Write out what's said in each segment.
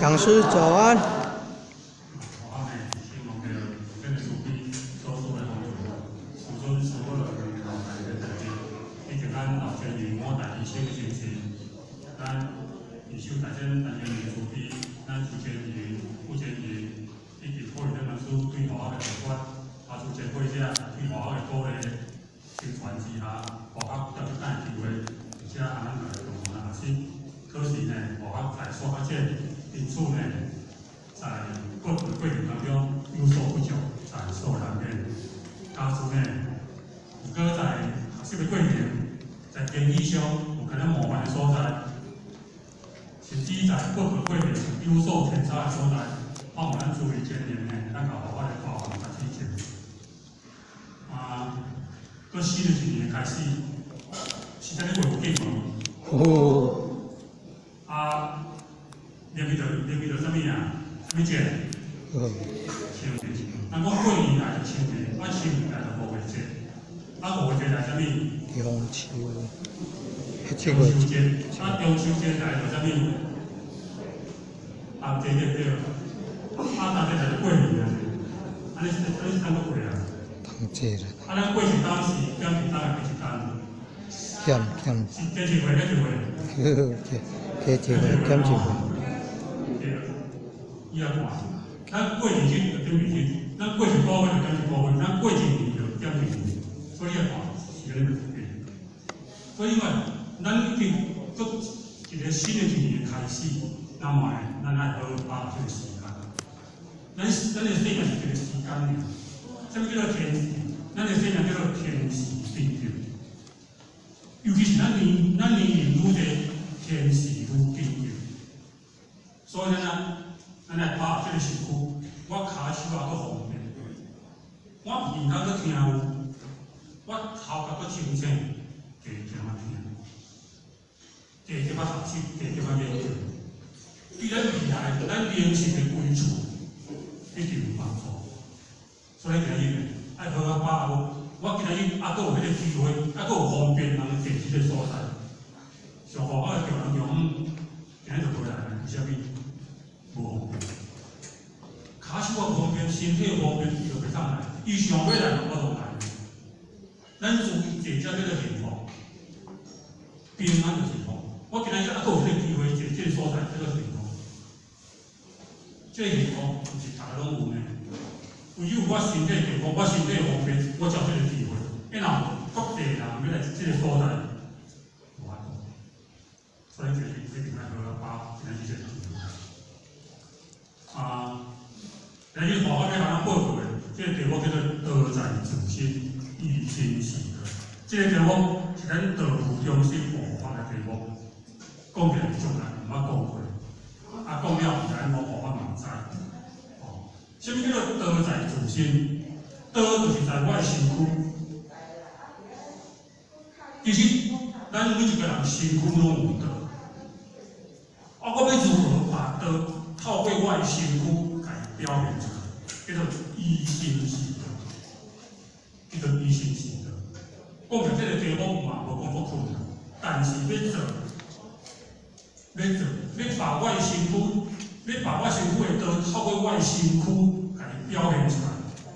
讲师早安。 可是呢，我在所发现因此呢，在过程当中有所不足，在所难免。加上呢，如果在学习的过程，在建议上有可能模范的所在，甚至在过程有所偏差的所在，我们咱作为前人呢，咱甲好好的包含甲理解。到新的一年开始，是在你会计无？入去到什么啊？什么节？清明。咱讲过年来就清明，清明来就五月节。五月节来什么？ 中秋。 中秋节。中秋节来就什么？节对对。节来就过年啊。安尼是怎么过啊？ 当节啦。 咱过一当是减一当还是一当？ 减。 加一回，加一回。 加一回，减一回。 伊啊看，咱过年前就减年前，咱过一个月就减一个月，咱过一年就减一年，所以啊看是安尼个变。所以嘛，咱已经做一个新的一年开始，那么咱来好把握这个时间。咱的生命是这个时间尔，什么叫做天时？咱的生命叫做天时地利。尤其是咱年愈多天时愈紧要，所以呢。咱来把这个身躯，我骹手也搁方便，我耳朵搁听有，我头壳搁清醒，加减啊听，加减啊学习，加减啊研究。对咱未来咱人生的归处一定有帮助。所以今日爱好好把握，我今日搁有迄个机会，搁有方便人地址的所在，上好我的叫人用，今日就回来了，为虾米？无方便，骹手啊方便，身体方便，伊就袂当来。伊想要来，我就来。咱注意坐遮叫做幸福，平安就幸福。我今日还佫有这个机会坐这个所在，叫做幸福。这个幸福毋是大家拢有呢。唯有我身体幸福，我身体方便，我才有这个机会。因若各地人要来这个所在，无法度。所以就是一定要好好把今日这个机会。今日好好要甲咱报告的，这个题目叫做“道在自心，以心习德”。这个题目是咱道府中心部发的题目，讲起来是足难，毋捌讲过。讲了咱无办法嘛知。什么叫做道在自心？道就是在我的身躯。其实咱每一个人身躯拢有道。我要如何把道透过我的身躯来表现出来？叫做以心习德，叫做以心习德。讲起这个题目嘛，无讲足困难，但是要做，要把我的身躯，要把我身躯的道透过我的身躯来表现出来，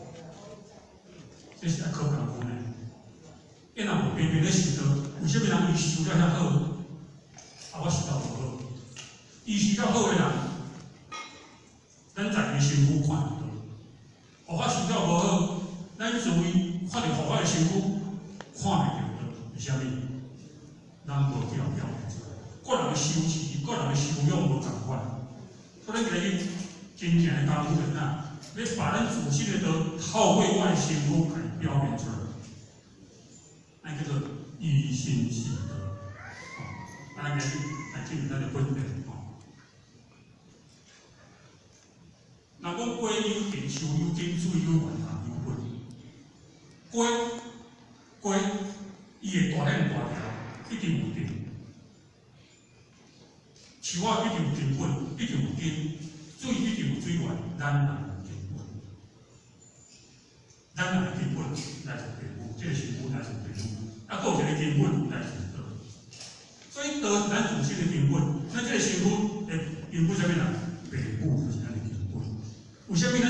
这是要靠功夫呢。因若无偏偏咧习道，为什么人伊修了遐好，我修到无好？伊修了好的人，咱在伊身躯看到。我修了无好，咱作为发现我的身躯看袂到的，为虾米？咱无去表现出来。个人的修持、个人的修养无同款，所以今日真正的功夫在哪？要把咱自身的道透过我的身躯来表现出来，那叫做以心习德。咱今日来进入咱的分别。若讲果有定，树有根，水有源，人有本。果伊的大链大条一定有定，树啊一定有根本，一定有根，水一定有水源，咱人有根本。咱人的根本来自根本，这个是本来自根本，佫有一个根本来自道。所以道是咱自身的根本，咱这个身躯的根本啥物人？白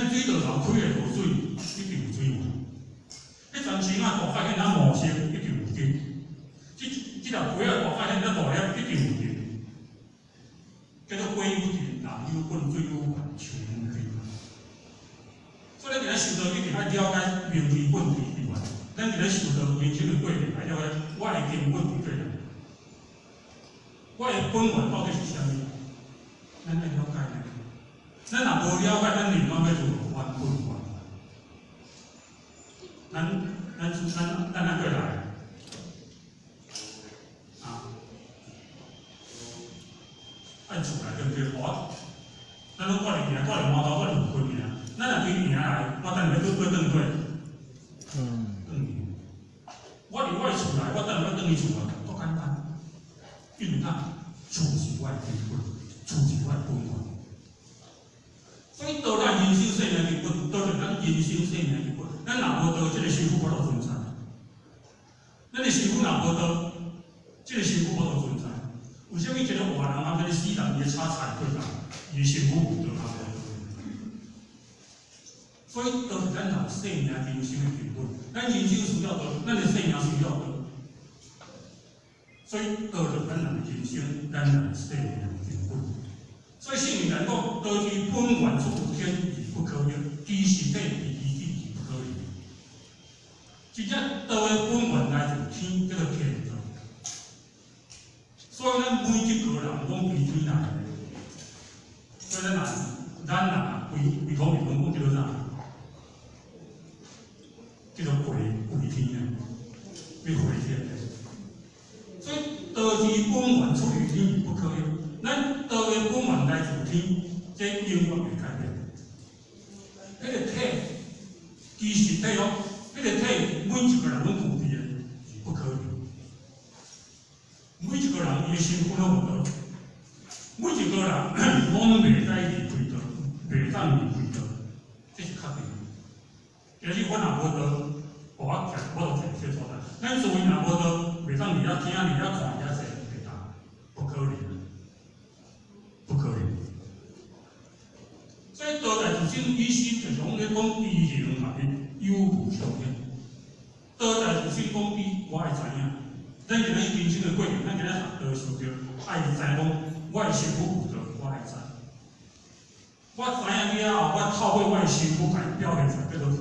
咱水道头开的河水一定有水源。迄当时啊，大发现咱模式一定有根，即条溪啊，大发现咱大了一定有根。叫做龟有田，人有本，水有源，树有根。所以咱伫咧修道一定要了解明基本基本。咱伫咧修道人生的过程，要了解我的根本伫对哪，我的本源到底是啥物？咱要了解呢。咱若无了解，咱另外要做原本原。咱过来啊！按厝内跟对我，咱拢挂伫名，挂伫码头，挂伫分名。咱若对名来，我等下要转对。我伫我的厝内，我等下要转去厝外，多简单。因为咱厝是我的根本，厝是我的本源。所以道咱人生生命基本，道是咱人生生命基本。咱若无道，即个师傅无度存在。咱的师傅若无道，即个师傅无度存在。为什么一个活人啊，跟死人伊差菜对啦？伊师傅有道啊无道。所以道是咱人生命人生的基本。咱人生需要道，咱的生命需要道。所以道是咱人人生、咱人生命的基本。所以圣明人讲，道之本源出乎天，而不可逆；其实体离地而不可离。真正道的本源来自天，叫做天道。所以咱每一个人讲归天来，所以咱人归土面讲叫做啥？叫做归天啊，要归天。所以道之本源出于天而不可逆。咱道的本源来自天，这永远袂改变。迄个体，其实体哦，迄个体每一个人拢具备的，是不可逆。每一个人伊的身躯拢有道，每一个人拢袂使离开道，袂当离开道，这是确定。但是我若无道，我就徛这所在。咱所以若无道，袂当离遐听，离遐看，离遐坐，袂当，不可能。不可能，所以道在自身意思就是讲咧讲依形嘛，有无相应。道在自身讲我会知影，咱今日人生的过程，咱今日学道受着，爱知讲我的身躯有道，我会知。我知影了后，我透过我的身躯来表现出来，叫做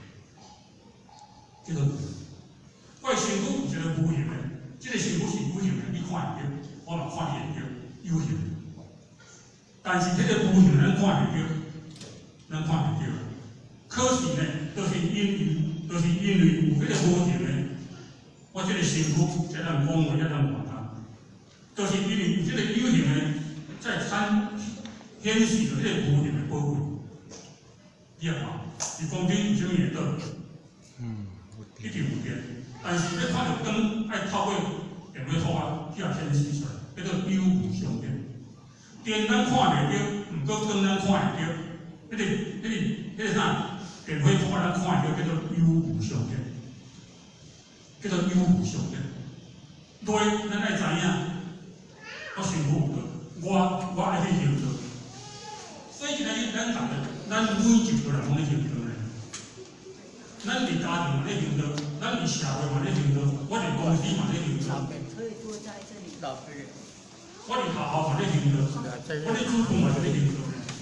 我的身躯有一个无形的，这个身躯是有形的，你看会到，我嘛看会到，有形的。但是这个无形咱看袂到，可是呢，就是因为有这个无形的，我这个身躯才能讲话，才能活动，就是因为有这个有形的，在显示着这个无形的宝贵。你看嘛，是讲这有啥物会道？一定有变，但是要看到光，爱透过电话套啊，去显示出来，叫做有无相变。电咱看袂到，毋过光咱看会到，迄个啥？电话看咱看会到，叫做有无相变，叫做有无相变。对，咱爱知影，我身躯有道，我爱去行道。所以今日咱逐个，咱每一个人拢咧行道咧。咱伫家庭嘛咧行道，咱伫社会嘛咧行道，我伫公司嘛咧行道。 可以坐在这里。 我哋學校嘛咧見到，我哋主管嘛咧見到咧。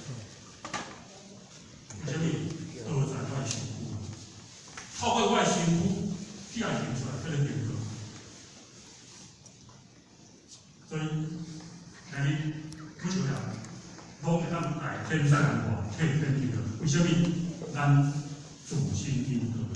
啥物？道在我身軀，透過我身軀去行出來，叫做見到。所以，今日每個人都會當來天山人話，天天見到。為什麼？咱自身見到。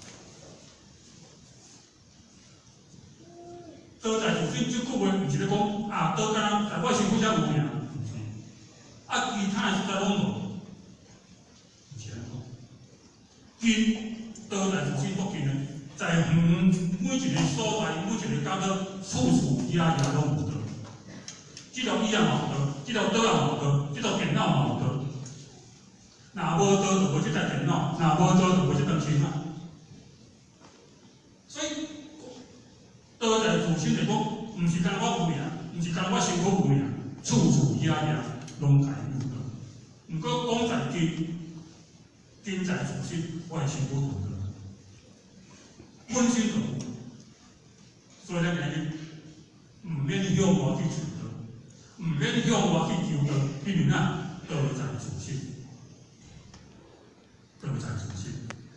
道在自身即句話，毋是咧講啊，道敢若在我身軀才有名，毋是。啊，其他誒實在攏無，毋是安講。近道在自身足近誒，在遠每一個所在，每一個角落，處攏有道。即條醫也嘛有道，即條刀也嘛有道，即條電腦嘛有道。若無道就無即台電腦，若無道就無即張手機。所以。道在自身嚟講，毋是干我有名，毋是干我身軀有名，處處拢該有道。毋過講在近， 经在自身，我的辛苦度过，本身就有，所以咱今日唔免向外去求道，唔免向外去求道，因为咱道在自身，道在自身。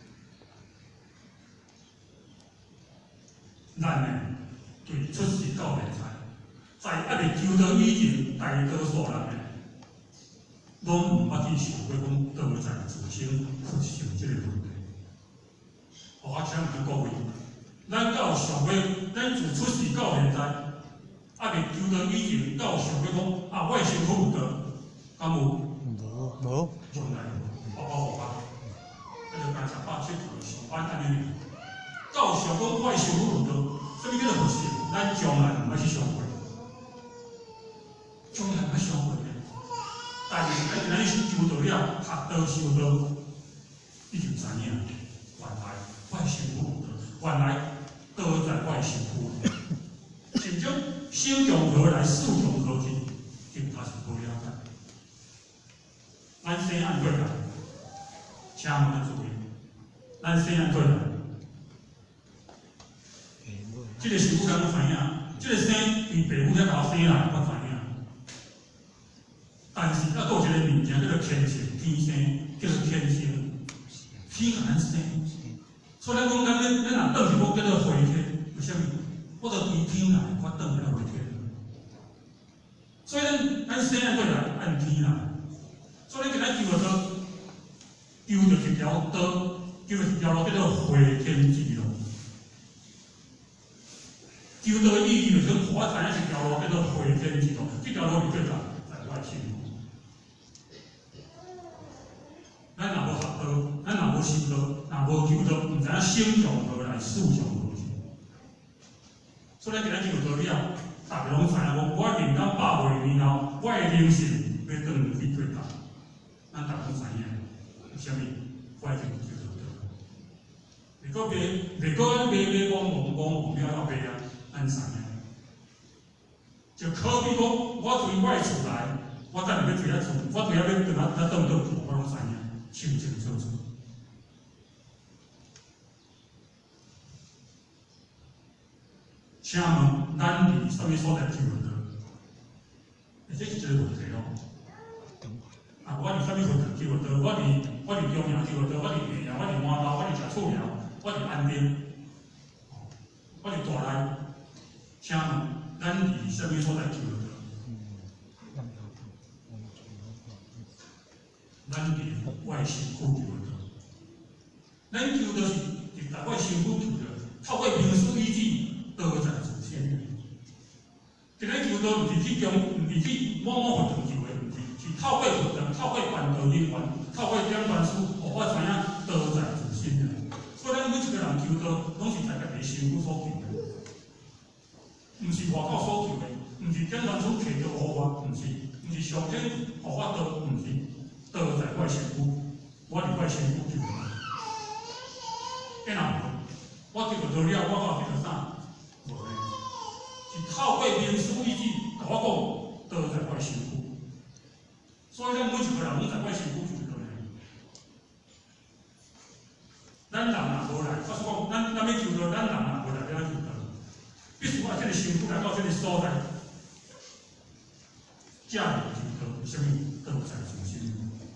咱呢，对出世到现在，在还未求道以前，大多数人呢，拢唔捌去想过讲道在自身去想这个问题。我请问各位，咱到想过，咱自出世到现在，还未求道以前，到想过讲啊，我的身躯有道，敢有？ 无， 从来无，我，那就干170头上班安尼。到想讲我的身躯有道，什么叫做佛性？咱将来唔爱去想过，将来唔爱想过嘅。但是咱是求道了，学道修道，你就知影，原来我的身躯有道，原来道在我的身躯。真正心从何来，事从何去，就他是无了解。咱生安怎来？请问诸位，咱生安怎来？这个是不敢知影，这个生对父母遐头生来，我知影。但是还有一个物件叫做天性，天生叫做天性，天甲咱生。所以咱讲，咱若转去讲叫做回天，为什么？我着对天来，我转来回天。所以咱生安怎来？按天来。所以咱今仔求道，求着一条道，求着一条路叫做回天之路。求道的意义就是，我知影一条路叫做回天之路，这条路是对啦，在我的心里。咱若无学道，咱若无修道，若无求道，唔知影心从何来，事从何去。所以咱今仔求道了，大家拢知影讲，我认真100岁以后，我的灵性要转去对答。咱大家拢知影，为什么？我一定求道道。如果咱袂讲了后袂啊。咱知影，就可比讲，我从我的厝来，我等下要回遐厝，我回遐要转倒去，我拢知影，清清楚楚。请问，咱伫什么所在求道？这是一个问题咯。啊，我伫什么所在求道？我伫中央求道，我伫平阳，我伫满洲，我伫石厝寮，我伫安定，我伫大内。请问，咱伫什么所在求道？咱伫我的身躯求道。咱求道是伫我的身躯求道，透过明书依据，道在自身。今日求道毋是去某佛堂求的，毋是透过佛堂，透过传道因缘，透过点传书，互我知影道在自身的。所以咱每一个人求道，拢是在家己身躯所求的。毋是外口所求的，毋是点传书摕到互我，毋是上天互我道，毋是道在我身躯，我伫我身躯求道。然后我求道了，我去着啥？无咧，是透过明书依据，甲我讲道在我身躯。所以咱每一个人拢在我身躯求道咧。咱人若无来，我说讲，咱要求道，咱人若无来，要求道。必须我这个身躯来到这个所在，这样求道，什么道在自身，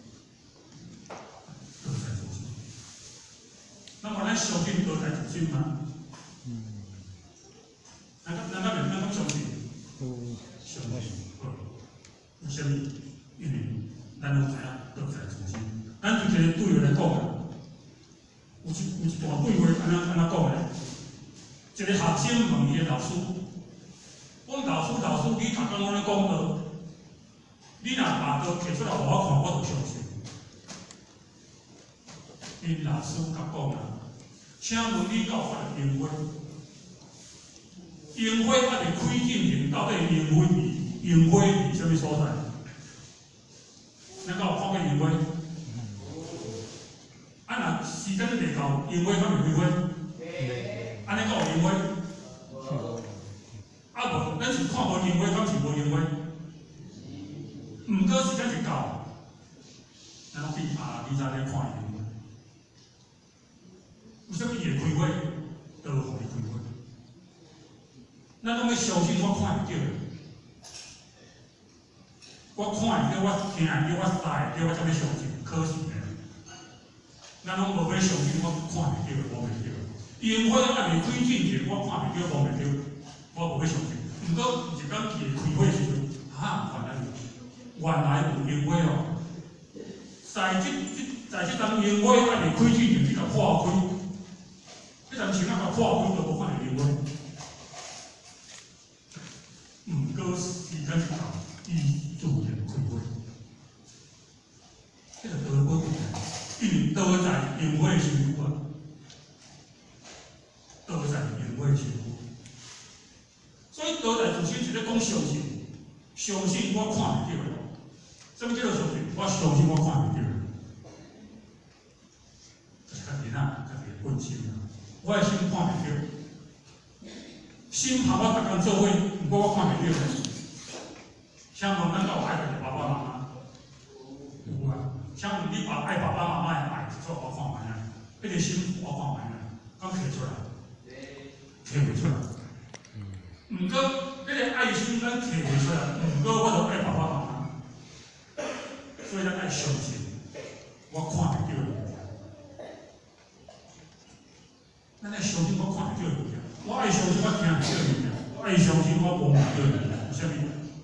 道在自身。那么咱相信道在自身吗？咱相信？相信。为什么？因为咱拢知影道在自身。咱就一个对话来讲啊，有一段对话安怎讲咧？一个学生问伊个老师，讲老师，你头刚咧讲道，你若把道摕出来互我看，我就相信。因老师甲讲啊，请问你有法度烟花？烟花还是开进行，到底烟花伫什么所在？咱有看过烟花？啊，若时间未到，烟花敢袂开花？安尼有烟花？啊无，咱是看无烟花，敢是无烟花？毋过时间是到，咱比你早咧看烟花。 为什么伊会开会？都互伊开会。咱拢要相信我看会到，我看会到，我听会到，我知会到，我才要相信，可是呢，咱拢无要相信我看会到，摸袂到。烟火还未开进前，我看袂到，摸袂到，我无要相信。毋过一讲伊会开会时阵，原来有烟火哦，在即阵烟火还未开进前，只甲破开，迄阵时啊甲破开，就无看到烟火。毋过时间一到，伊自然开会。这个德国因为都在烟火身躯啊，都在烟火身躯。所以都在自身是咧讲相信，相信我看袂到的。什么叫做相信？我相信我看袂到的。就是家己家己本心啊，我的心看袂到。心怕我逐工做伙，毋过我看袂到。请问咱有爱家己爸爸妈妈？有啊。请问你爱爸爸妈妈的爱，做我看卖啊？迄个心我看卖啊？敢摕出来？摕袂出来。毋过，迄个爱心咱摕袂出来。毋过我著爱爸爸妈妈，所以咱爱相信，我看袂到的物件。咱爱相信我看袂到的物件，我爱相信我听袂到的物件，我爱相信我摸袂到的物件。有啥物？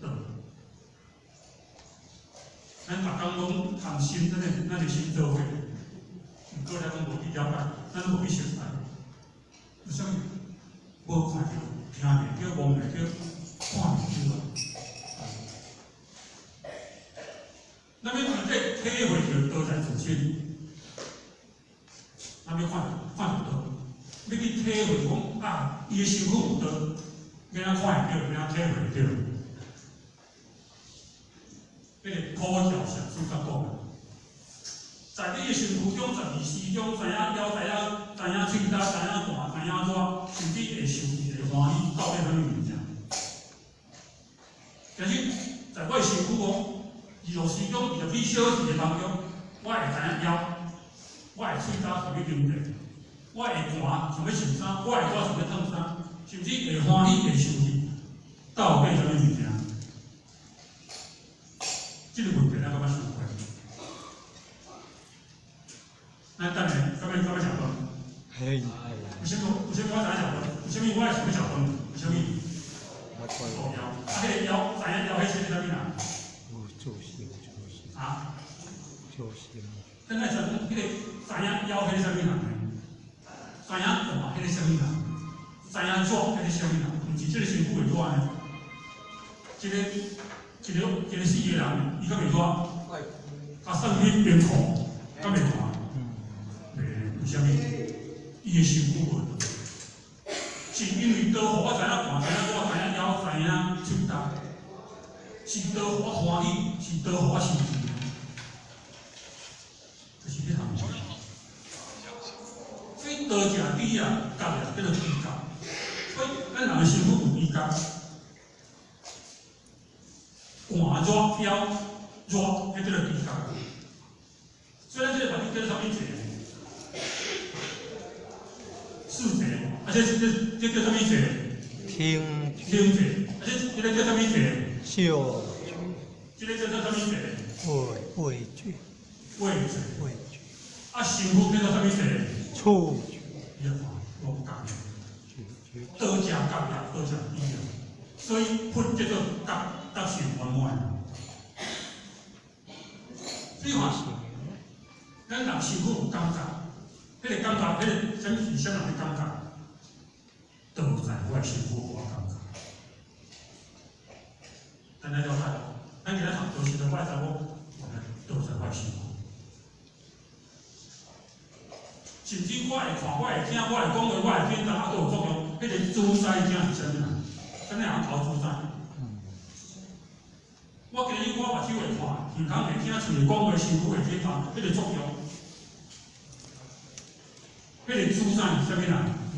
咱逐工拢谈心，咱的心做伙，毋过咱拢无去了解，咱无去熟悉，有啥物？无看到。听袂到，摸袂到，看袂到。咱要具体体会着都在自身，咱要看得到，要去体会讲啊，伊的身躯有倒，要安看会到，要安体会到。迄个苦调上书甲讲，在你的身躯中12种，知影腰，知影喙焦，知影寒，知影热，甚至会受气、会欢喜，到底啥物物件？但是在我的身躯哦，24种24小时的当中，我会知影腰，我会喙焦想要流泪，我会寒想要受衫，我会热想要烫衫，甚至会欢喜会受气，到底啥物物件？这个问题咱感觉想过？咱等下，到尾讲到。 嘿。 有啥物我知影晓得？有啥物我会想要晓得？有啥物？腰，迄个腰，知影腰迄是啥物啊？ 助心。 啊？ 助心。 等下像迄个知影腰迄是啥物啊？知影寒迄个啥物啊？知影热迄个啥物啊？毋是即个身躯会热呢？一个死个人，伊较袂热，甲送去冰库，敢袂寒？袂，为啥物？伊的身躯无倒，是因为倒互我知影寒，知影热，知影腰，知影喙焦，是倒互我欢喜，是倒互我生气，就是迄项物事。所以倒食猪啊，角啊，叫做猪角。所以咱人的身躯有猪角。寒热腰热，迄叫做猪角。所以咱这个法律叫做啥物节？四节，而且这叫啥物节？ 听节，而且这个叫啥物节？ 嗅这个叫做啥物节？ 味觉。 味觉。 味觉。 啊，身躯叫做啥物节？ 触觉。 你看，我不讲。倒食角呀，倒食猪呀，所以分叫做角性圆满。所以话，咱人身躯有感觉，迄个感觉，迄个什么是啥人的感觉？都在我的身躯有感觉。大家了解，咱今日谈都是在我的查某，都在我的身躯。甚至我会看，我会听，我会讲话，我会听，大家都有作用。迄个主宰者是啥物啊？啥物人头主宰？我今日我目睭会看，耳孔会听，喙会讲话，身躯会体动，迄个作用，迄个主宰是啥物人？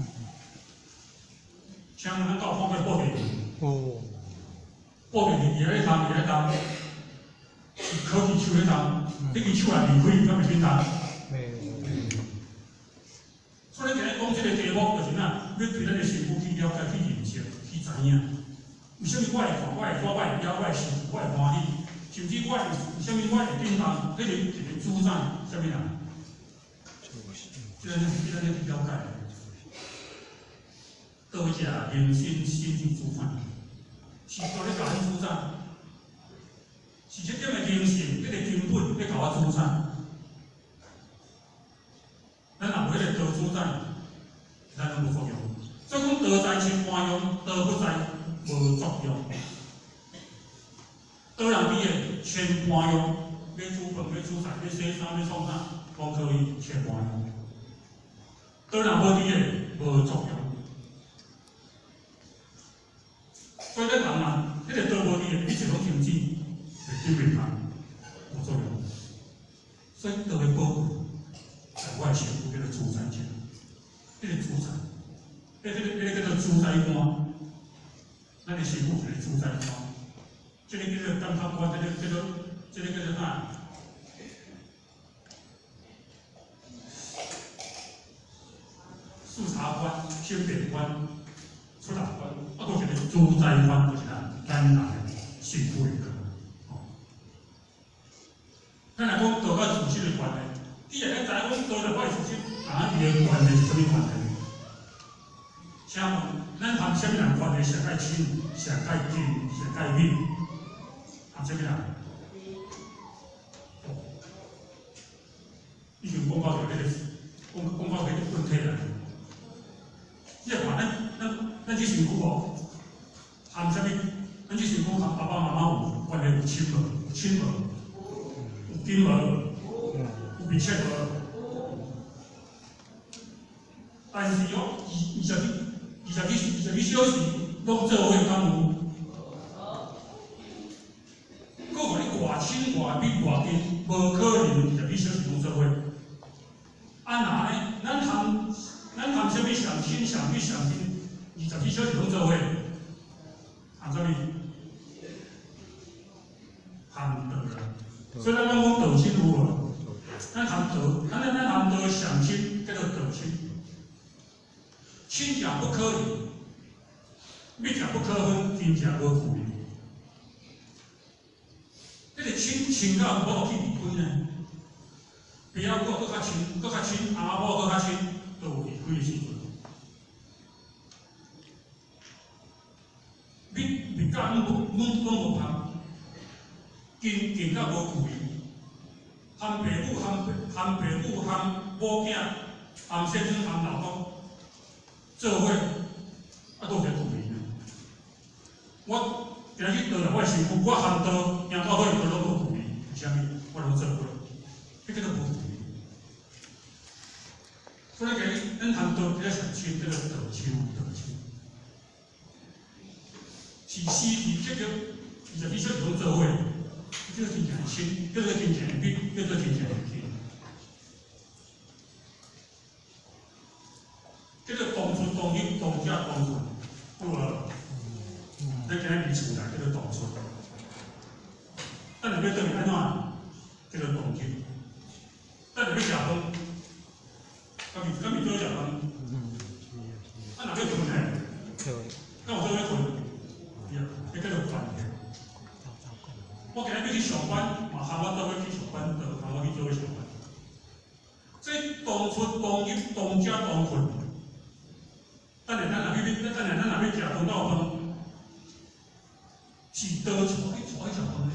像咱到看过报电视，报电视伊喺动，伊喺动，是靠伫手喺动，你伫手内离开，敢袂变动？所以今日了解、去认识、去知影。为什么我会看、我会抓、我会了、我会信、我会欢喜？甚至我为什么我会叮当？迄个一个主宰，什么人？这个去了解。多谢人心心之主宰，是做咧甲咱主宰，是这点的精神，迄个根本咧甲我主宰。咱若无迄个道主宰，咱拢无作用。所以讲道在千般用，道不在无作用。道人比的千般用，要煮饭、要煮菜、要洗衫、要创啥，拢可以千般用。道人无比的无作用。所以咱人啊，迄个道无比的，一直拢停止，袂对袂通，无作用。所以道的保护，在我的身躯叫做主宰者，迄个主宰。迄个叫做主宰官，咱的身躯就是主宰官，这个叫做监察官，这个叫做啥？视察官、审辩官、出纳官，啊，都是个主宰官，就是咱人的身躯的个。咱来讲道甲自身的关系，既然咱知影讲道甲我的自身，啊，伊的关系是什么关系？请问，咱含什么人关系上介亲、上介近、上介密？含什么人？已经讲到迄个，讲到迄个问题啦。你看，咱这身躯哦，含什么？咱这身躯含爸爸妈妈有关系有亲无？有亲无？有近无？有密切无？但是哦，22小时拢做伙敢有？佫互你偌亲偌密偌近，无可能22小时拢做伙。啊那呢？咱含什么上亲上密上近，22小时拢做伙？含什么？含道啦。所以咱讲道亲有无？咱含道，咱含道上亲叫做道亲。亲者不可离，密者不可分，近者无距离。迄个亲到无去离开呢？爸仔母搁较亲，阿母搁较亲，都有离开的时阵。密甲拢无通，近甲无距离。含爸母、含某囝、含先生、含老公。做伙啊，都有一个距离。我今日倒来我身躯，我含道行到伙，都拢无距离，为虾米？我拢做伙，迄个都无距离。所以咱含道比较上亲，叫做道亲。是这个22小时拢做伙，这个真正亲，叫做真正密，叫做真正近。这个同村、同入、同家、同村，有无？咱今日厝内叫做同村。咱若要倒去安怎？叫做同入。咱若要食饭，敢咪做食饭？咱若要困呢？敢有做要困？迄叫做饭客。我今日要去上班，嘛喊我做伙去上班，就喊我去做伙上班。这同村、同入、同家、同村。等下咱若要食饭到饭，是倒带去带食饭呢？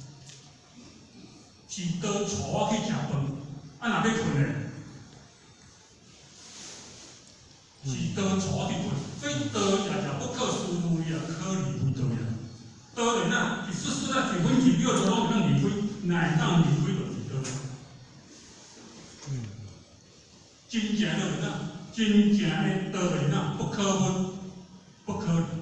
是倒带去食饭？啊，若要困呢？是倒带去困？所以倒也不可思议啊，可离不倒呀。倒在哪？是实在1分2秒就拢会当离开，哪会当离开就是倒。真正就是哪？真正的道理呐，不可分，不可离。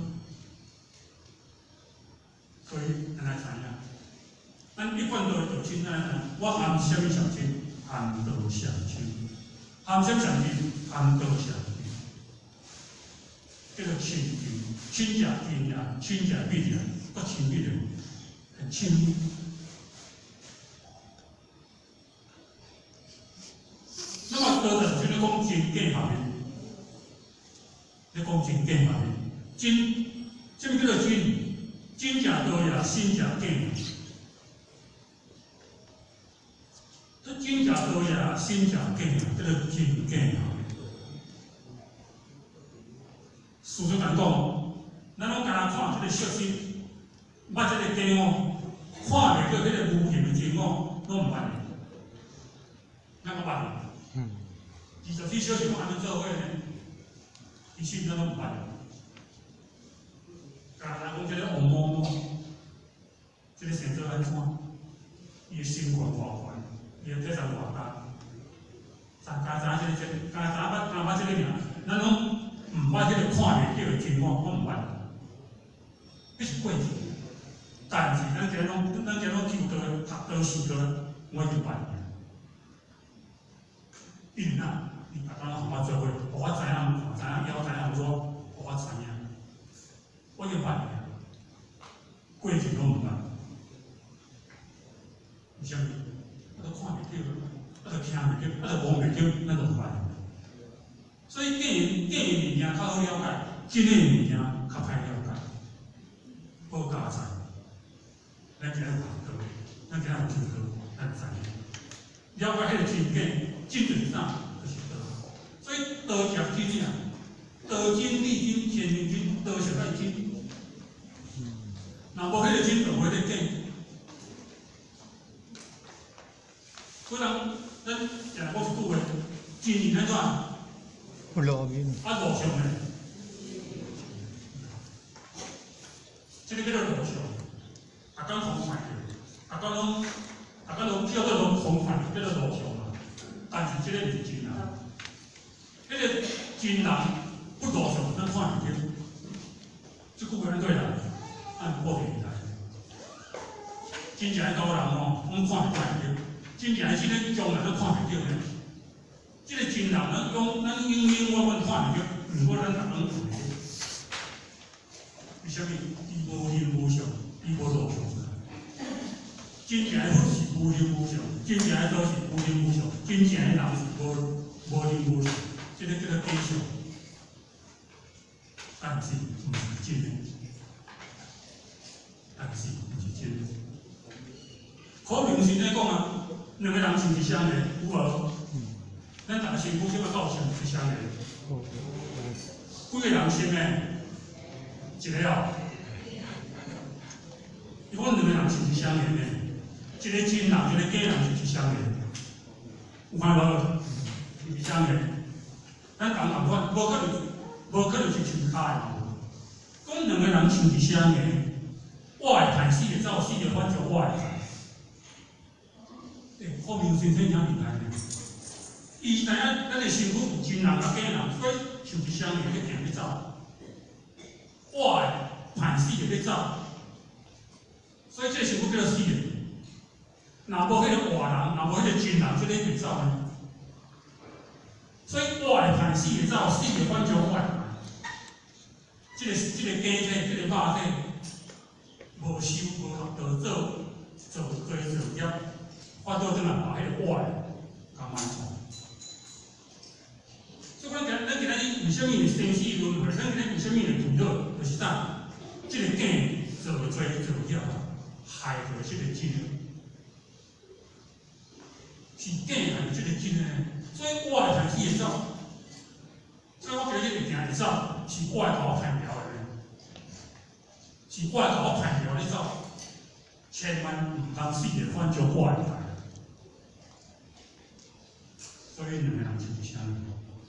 所以咱来知影，咱一贯道亲咱我含什么上亲？含道上亲。含什么上亲？含道上亲。叫做亲近，亲者近呀，亲者密呀，够亲密的，很亲密。那么道在就是讲真见下面。你讲真见下面， 什么叫做真？真正多呀，心正见。这真正多呀，心正见啊，这个真见啊。事实讲讲，咱拢敢看这个小心，捌这个根哦，看袂到这个无形的真哦，拢唔捌。哪个捌？24小时我安尼做伙呢，其实咱拢唔捌。甲人讲这个红毛毛，这个先做来看，伊的心肝偌宽，伊的体重偌大，加这个，捌这个名，咱拢唔捌这个看袂到的情况，拢唔捌。这是过程，但是咱今拢求道、读道、修道，我就捌。因啊，你大家互我做伙，互我知影，要知影，我互我知影。我就捌了，过程拢唔捌，为什么？我都看袂到，我都听袂到，我都摸袂到，咱就唔捌。所以假的物件较好了解，真的物件较歹了解。好教材，咱今日有学道，咱今日有求道，咱知影。了解迄个真假，真就是啥？就是道。所以道家真啊，道真、理真、天命真，道是爱真。若无迄个真，就无迄个假。所以咱定我一句话，真是安怎？ 不落面。 啊，路上呢？这个叫做路上，大家同看着，大家拢叫做同看着，叫做路上嘛。但是这个毋是真人，迄个真人不路上，咱看袂到。这句话安对啦。按破平台，真正的高人哦，阮看袂到，真正的即个将来都看袂到呢。即个真人，咱永远看袂到，毋过咱逐人看袂到。为什么？伊无形无相，伊无路相。真正的佛是无形无相，真正的道是无形无相，真正的人是无形无相。即个叫做假相，但是毋是真的。但是毋是真的。可明先生讲啊，两个人是毋是相连？有无？咱逐个身躯即摆到是毋是相连？几个人生呢？一个哦。伊讲两个人是毋是相连呢？一个真人，一个假人是毋是相连？有看无？是相连。咱同款，无可能是像他的。讲两个人是毋是相连？我会谈死的走，死的反正我会谈。后面先生真厉害呢。伊知影咱的身躯有真人甲假人，所以是毋是相连去行去走。我会谈死的去走，所以这个身躯叫做死的。若无迄个活人，若无迄个真人，这个袂走呢。所以我会谈死的走，死的反正我会谈。这个假体，这个肉体。无修无学道做业，法度转来把迄个我的甲满足。所以咱今日为什么会生死轮回？咱今日为什么会遇到？就是啥？这个假做业，害着这个真，是假害这个真呢。所以我的谈死会走，所以我今日行会走，是我的头看了的。是我甲我排条咧走，千万唔通死的反正我会来。所以两个人是不相连。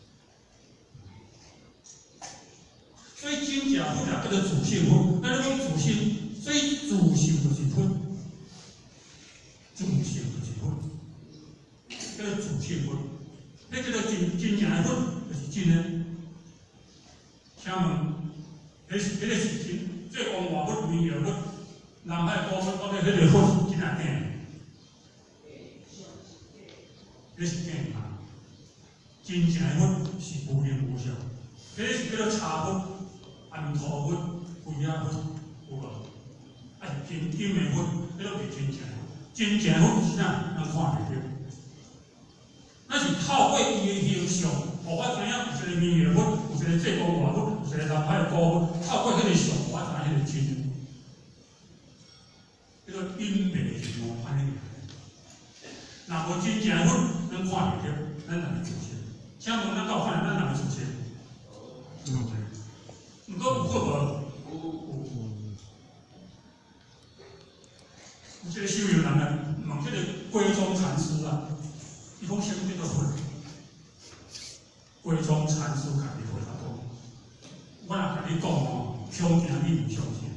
所以真正佛叫做自性佛，咱讲自性，所以自性就是佛，自性就是佛，叫做自性佛。迄叫做真正的佛，就是真的。请问，迄个是真？这王外佛、弥勒佛、南海高佛，到底迄个佛是真啊假？迄是假嘛？真正的佛是无形无相，迄个是叫做茶佛、安陀佛、慧雅佛，有无？啊是真的佛，迄个袂真正。真正的佛是啥？咱看袂到。咱是透过伊的形象，互我知影有一个弥勒佛，有一个这王外佛，有一个南海高佛，透无安尼。若无真正的阮，咱看袂着，咱哪会出现？请问咱到看咱哪会出现？毋过有好无？有这个修行人啊，问这个归宗禅师啊，伊讲什么叫做佛？归宗禅师家己回答讲：我若甲你讲哦，恐惊你唔相信。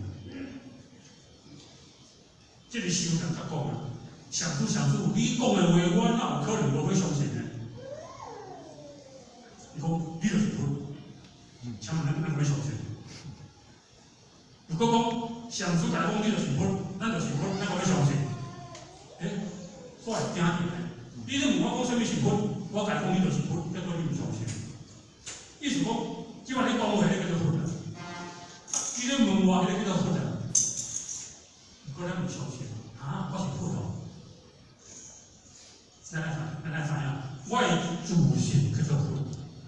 这个修人甲讲啊，上师，你讲的话，我哪有可能无会相信呢？伊讲你就是佛，请问咱会相信？如果讲上师甲你讲你就是佛，咱就是佛，咱会相信？我会惊着呢。你咧问我讲什么是佛，我甲你讲你就是佛，结果你唔相信。意思讲，即摆你讲话，迄个叫做佛啊；你咧问我，迄个叫做佛啊。不过咱唔相信啊，我是佛哦。咱来知影，我的自信叫做佛。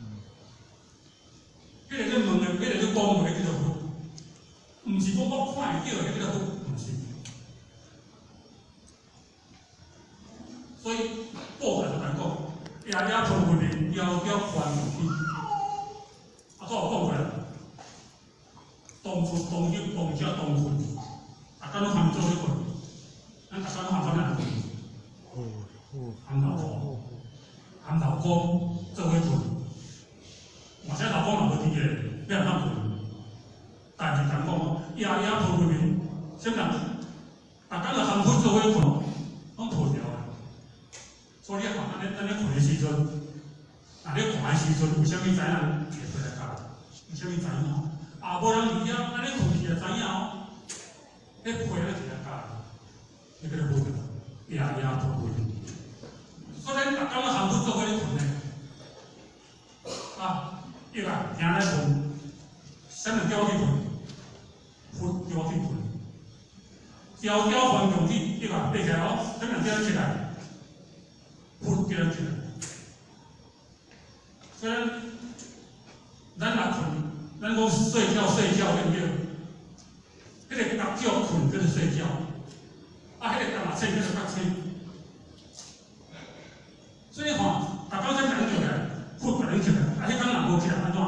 迄个咧问的，迄个咧讲话，迄个叫做佛。唔是讲我看会到，迄个叫做佛，唔是。所以报道就来讲，夜碰佛的，遥遥还无去。啊，我有讲过啦，当初当日当家当困，大家拢含做伙困，咱大家拢含啥物人困？含老婆，含老公做伙困。或者老公若无伫个，要哪困？但是讲讲，夜碰佛的，啥人？大家就含佛做伙困，拢破掉啊。所以你看，咱咧困的时阵，若咧看的时阵，有啥物灾难会回来教？有啥物知影？啊，无人伫遐，咱咧困去就知影哦。迄配咱一来教，迄个叫做夜碰佛。所以咱大家拢含佛做伙咧困咧。啊，伊啦，行来困，啥物叫我去困？佛叫我去困。条条还共体，伊啦，爬起来哦，啥物叫咱起来？佛叫咱起来。所以咱若困，咱讲睡觉对不对？迄个觉觉困叫做睡觉，啊，迄个觉醒叫做觉醒。所以看，大家才讲起来，佛甲恁起来，啊，迄间若无起来安怎？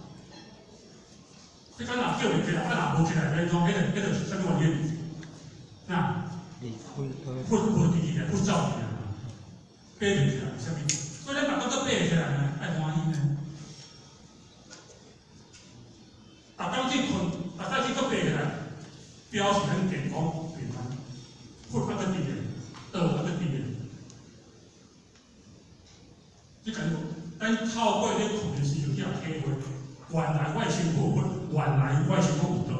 迄间若叫袂起来，啊，若无起来安怎？迄个是啥物原因？呐？佛伫起来，佛走起来，爬袂起来，啥物？所以咱大家都爬起来呢，爱欢喜呢。大家去困，大家去搁爬起来，表示咱健康平安，佛啊搁伫个，道啊搁伫个。你感觉，咱透过咧困的时候，去体会，原来我身无佛，原来我身有道。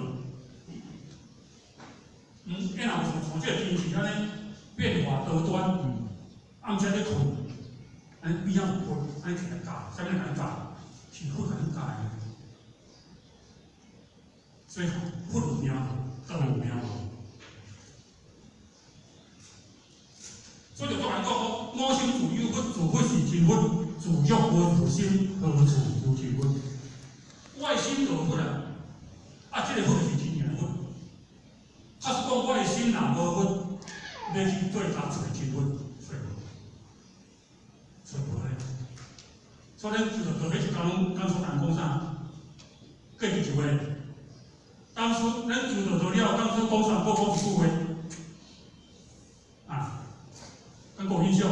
若有从这个天气安尼变化多端，暗时咧困，安尼边仔有佛，安尼起来教，啥物人教？是佛甲恁教的。所以佛有名无，道有名无。所以就讲讲，我心自有佛，自佛是真佛，自觉无自心，何处有真佛？我的心就有佛啊，这个佛就是真正的佛。假使讲我的心若无佛，要去对他找真佛，找无咧。所以咱就特别是讲出谈讲啥，过去一句话。当初咱自道了，当初讲三宝讲一句话，啊，咱有印象。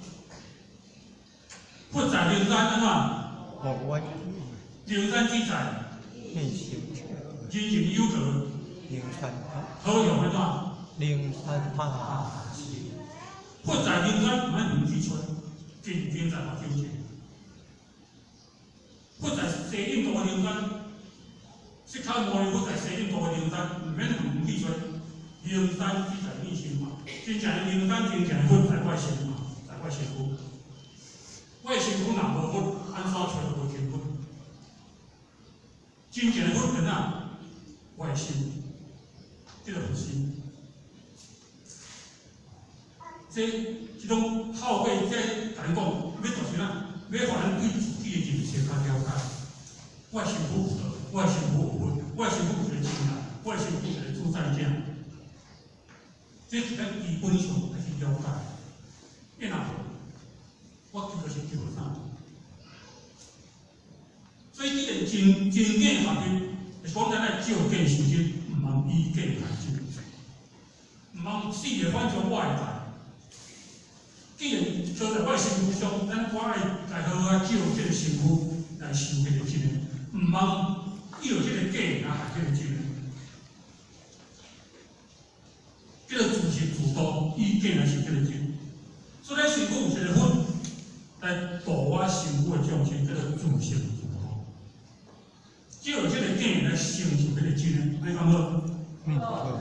佛在灵山安怎？灵山之在，人人有德。好用安怎？ 灵山塔。 佛在灵山，唔免名之村，真在我纠结。佛在西印度的灵山。释迦牟尼佛在西印度的灵山，唔免用去做，灵山只在你心嘛。真正的灵山，真正的佛在我心嘛，在我身躯。我的身躯若无佛，安怎找到无真佛？真正的佛在哪？我的心，这个佛心。这种透过这咱讲，要就是咱，要互咱对自己的人生较了解。我的身躯有道。我的身躯有佛，我的身躯有一个亲人，我的身躯有一个主宰者，这是咱基本上的去了解。因若我求就是求啥？所以呢个真正学习，是讲咱来照见修真，毋通以见还真，毋通四个反正我会知。既然坐在我身躯上，我爱来好好照这个身躯来修这个真，毋通以着这个假来害这个真。这个自行自度，以假来修这个真。所以咱身躯有一个法来度我身躯的众生，叫做自行自度。只有这个假来成就这个真，你讲好？好。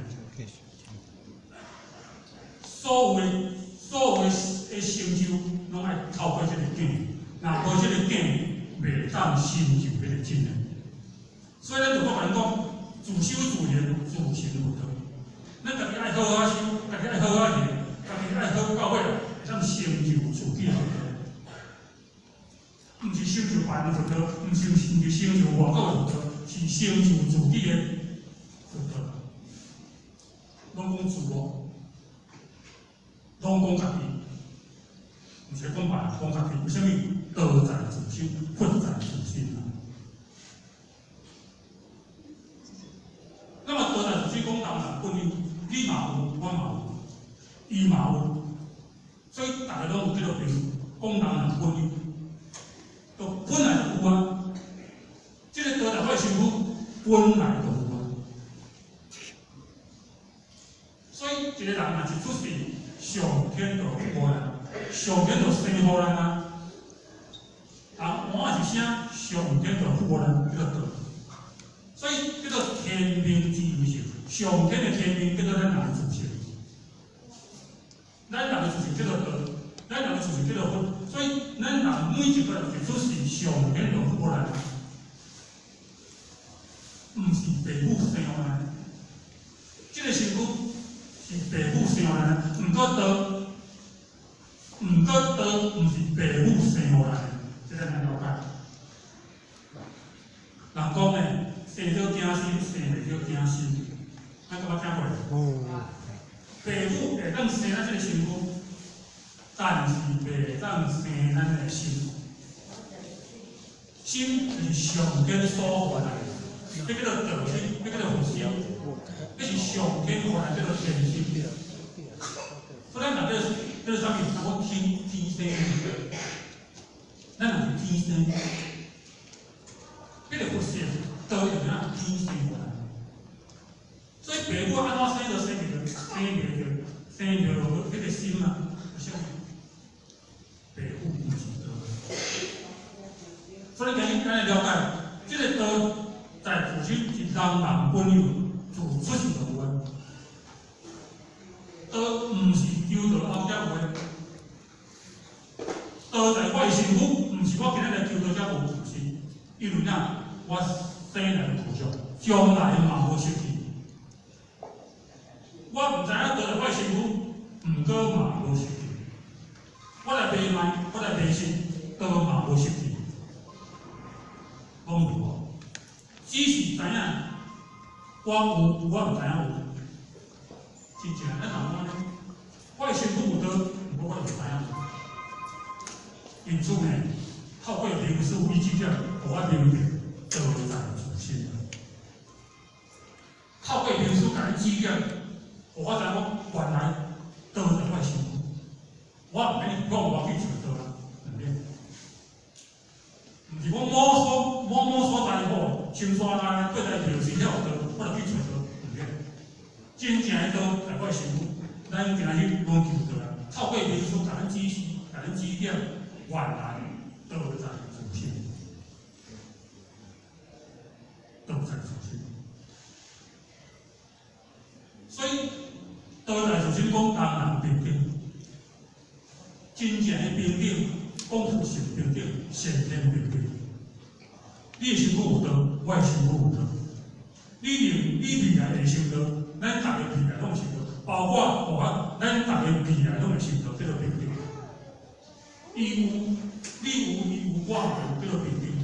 所有的成就，拢爱透过这个假，若无这个假，袂当成就这个真的。所以咱就讲人讲，自修自练，自行自度。咱家己爱好好修，家己爱好好练，家己爱好到尾，会当成就自己的福德。毋是成就别人的福德，毋是成就外国的福德，是成就自己的福德。拢讲自我。拢讲家己，毋是讲别人，讲家己。为什么？道在自身，佛在自身啊。那么道在自身讲当然本有，你嘛有，我嘛有，伊嘛有，所以大家拢有这个病，讲当然本有，都本来就有啊。这个道在我身躯本来就有啊。所以一个人若是出世，上天就福咱，上天就生福咱啊！人换是啥？上天就福咱，叫做道。所以叫做天命之有性，上天的天命叫做咱人的自性，咱人的自性叫做道，咱人的自性叫做佛。所以咱人每一个人一出世，上天就福咱，毋是父母生咱。这个身躯。是父母生咱，毋过道，毋是父母生互咱，这个咱了解。人讲呢，生少惊死，生袂少惊死，咱敢捌听过？父母会当生咱这个身躯，但是袂当生咱的心。心是上天所还来，这叫做道心，这叫做佛心。这是上天互咱叫做天心，所以咱若叫啥物？我天生，咱若是天生，这个佛性道是咱天生互咱。所以父母安怎生就生袂着这个心啊，为什么？父母毋是道。所以今日咱来了解，这个道在自身是人人本有。自出世就有诶，道毋是求道后才有诶，道在我身躯，毋是我今日来求道才有自身，因为哪我生来就土上，将来嘛无失去。我毋知影道在我身躯，毋过嘛无失去。我来卖卖，我来卖身，道嘛无失去。讲如何？只是知影。我有，我毋知影有，真正咱人安尼，我的身躯有道，不过我就知影有。因此呢，透过灵师有意志点，互我明白道在自身。透过灵师甲咱指点，互我知影原来道在我身躯，我毋免讲我去找道啦，毋免。毋是我某所在好，青山内过来庙寺遐有道。我就去找道，毋免。真正的道在我身躯，咱今仔日讲求道啦。透过灵师甲咱指示、甲咱指点，原来道在自身，道在自身。所以道在自身讲人人平等，真正的平等，讲佛性平等，先天平等。你的身躯有道，我的身躯有道。你未来会受到，咱大家未来拢受到，包括咱大家未来拢会受到，这个平等。伊有，你有，我有，这个平等。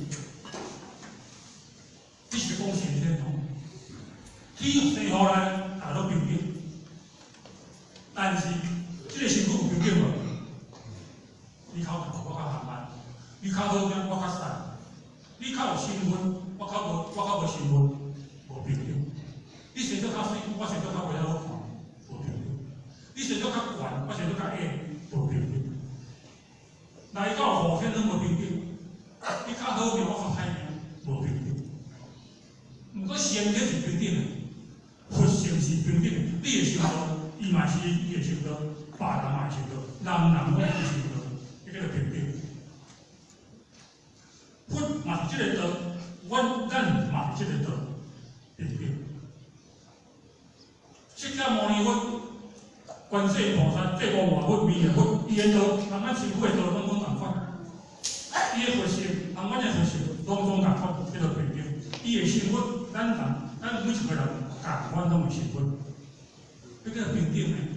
你是讲先天哦，天生互咱大家都平等，但是我较瘦，你较有身份，我较无身份，无平等。你生得较水，我生得较袂晓看，无平等。你生得较悬，我生得较矮，无平等。来到后天拢无平等，你较好命，我较歹命，无平等。毋过先天是平等的，佛性是平等的。你会受到，伊嘛是伊会受到，别人嘛会受到，人拢会受到，迄个平等。佛嘛是即个道，咱嘛是即个道，平等。释迦牟尼佛、观世菩萨、这个外佛、弥勒佛，伊的道，同咱师父的道，拢同款。伊的佛性，同阮的佛性，拢同款，叫做平等。伊的身份，咱每一个人共款拢有身份，迄个平等的。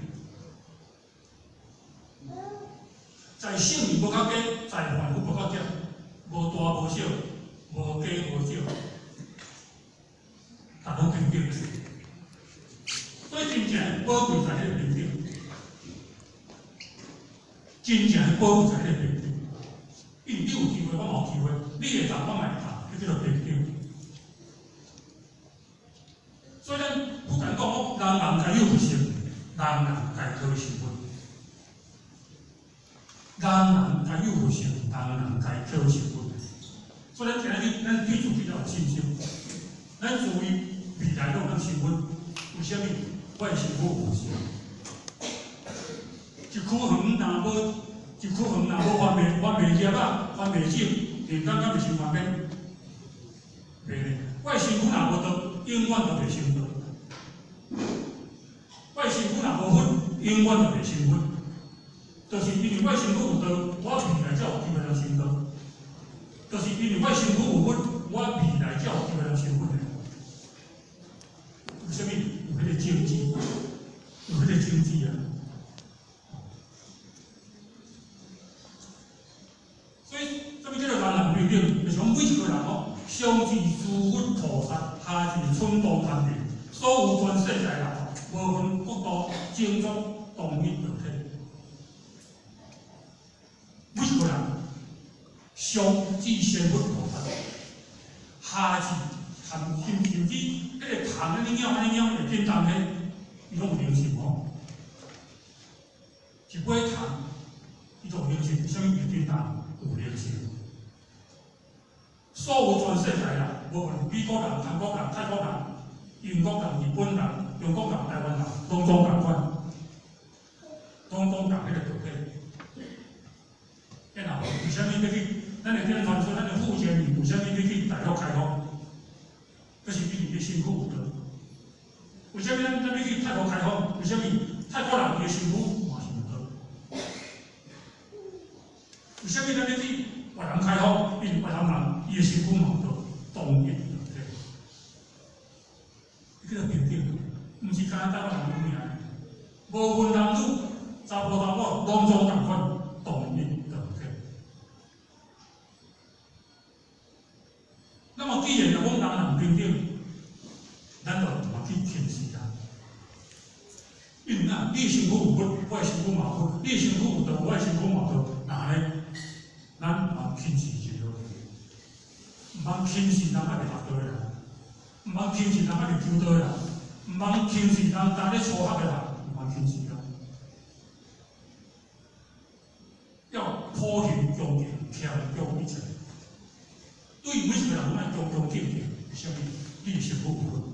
在性命无较低，在凡夫无较少，无大无小，无低无少，大拢平等。所以真正宝贵在迄个平等，真正宝贵在迄个平等。因为你有机会，我冇机会，你会谈，我嘛会谈，迄叫做平等。所以咱不敢讲，人人该有佛性，人人该讨身份。人人该有佛性，人人该讨身份。所以咱今日咱对自己要有信心，咱注意未来有咱身份，为虾米？我的身份有佛性。一区园若无，一区园若无翻袂业啊，翻袂少，连咱敢袂成翻面？袂咧，我的身份若无道，永远都袂成道。我的身份若无佛，永远都袂成佛。就是因为我身份有道，我未来才有机会通成道。就是因为我身份有佛，我未来才有机会通成佛的。为什么？有迄个政治，有迄个经济啊。所以，什么叫做人人平等？就是讲每一个人哦，上至诸佛菩萨，下至春风潭地，所有全世界人，无分国度、种族、动物、肉体。每一个人，上至仙佛菩萨，下至甚至迄个虫安尼鸟会变动咧，伊拢有灵性哦。一尾虫，伊都有灵性，啥物会变动？有灵性。所有全世界人，无论美国人、韩国人、泰国人、英国人、日本人、中国人、台湾人，拢同款，拢同迄个道理。然后为虾米要去？咱的电传说，咱的副监理为虾米要去大陆开放？就是因为伊身份有道。为虾米咱要去泰国开放？为虾米泰国人伊的身份嘛是有道？为虾米咱要去越南开放？因为越南人伊的身份嘛有道，动物对不对？伊叫做平等，毋是干台湾人有名，无分男女，查甫查某，拢总同款，动物对不对？那么既然讲人人平等，咱就唔通去轻视人。因为呐，你身份有佛，我的身份嘛有佛；你身份有道，我的身份嘛有道。那呢，咱唔通轻视就好，唔通轻视人爱袂读道的人，唔通轻视人爱袂求道的人，唔通轻视人担咧粗学的人，唔通轻视人。要普贤恭敬，谦恭一切。对每一个人，咱恭恭敬敬，为虾米？你的身份有佛，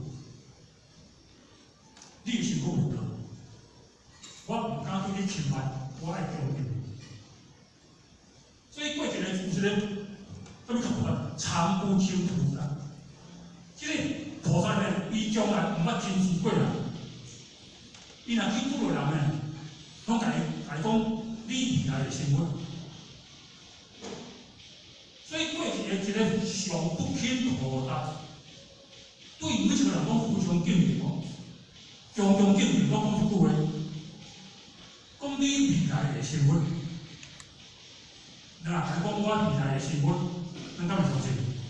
你的身份有道，我唔敢对你轻慢，我爱恭敬。所以过一个什么叫菩萨？常不轻菩萨。即个菩萨呢，伊从来唔捌轻视过人，伊若去拄着人呢，拢甲伊讲你未来的身份。所以过一个上不轻菩萨，对每一个人拢非常敬敬哦，恭恭敬敬，拢讲一句话，讲你未来的身份。那讲我未来的身份，咱敢会相信？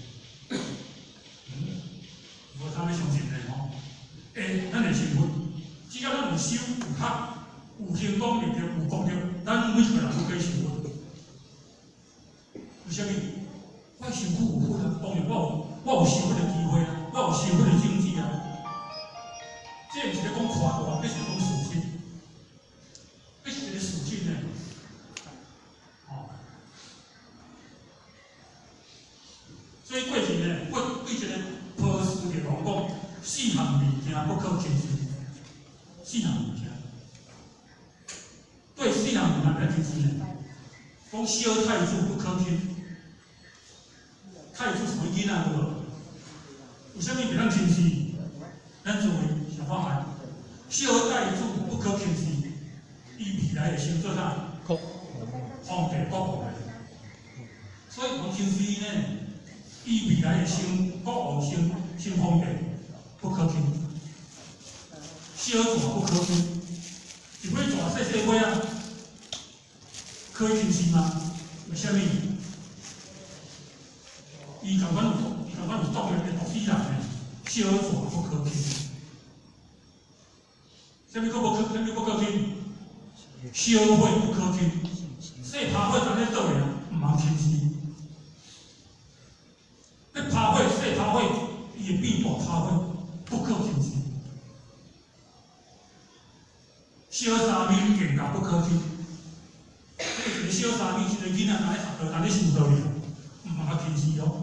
无啥物相信的吼。咱的身份，只要咱有修、有学、有行动力、有功德，咱每一个人都可以身份。为虾米？ 我受苦有苦啊，当然我有受苦的机会啊，我有受苦的经济啊。这毋是咧讲夸大，这是讲事实，这是一个事实呢。哦，所以过去呢，我对一个波斯的王讲，四项物件不可轻视，四项物件。对四项物件来轻视呢，讲小太子不可轻。太子什么囡仔无？有啥物袂当轻视？咱作为小方案，小太子不可轻视，伊未来会先做啥？皇帝国王。所以讲轻视伊呢，伊未来会先国王先皇帝，不可轻。小蛇不可轻，一尾蛇细细尾啊，可以轻视吗？为虾米？伊共阮有毒的毒死人的，小蛇不可轻。啥物不可轻？小火不可轻，细拍火当咧倒咧，毋通轻视。你拍火细拍火，伊会变大拍火，不可轻视。小三米更加不可轻。这个小三米，一个囡仔当咧学堂，当咧受道理，毋通轻视哦。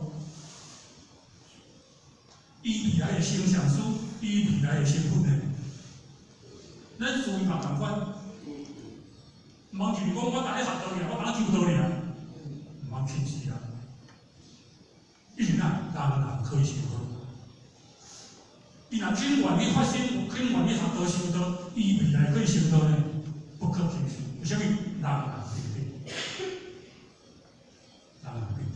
伊未来的形象书，伊未来的身份呢？咱注意慢慢管，毋通就是讲我当咧学道理，我当咧求道理，毋通轻视啊！因为人可以受好，伊若肯愿意发心，肯愿意学道修道，伊未来可以修道呢，不可轻视。为虾米？人不一定，人不一定。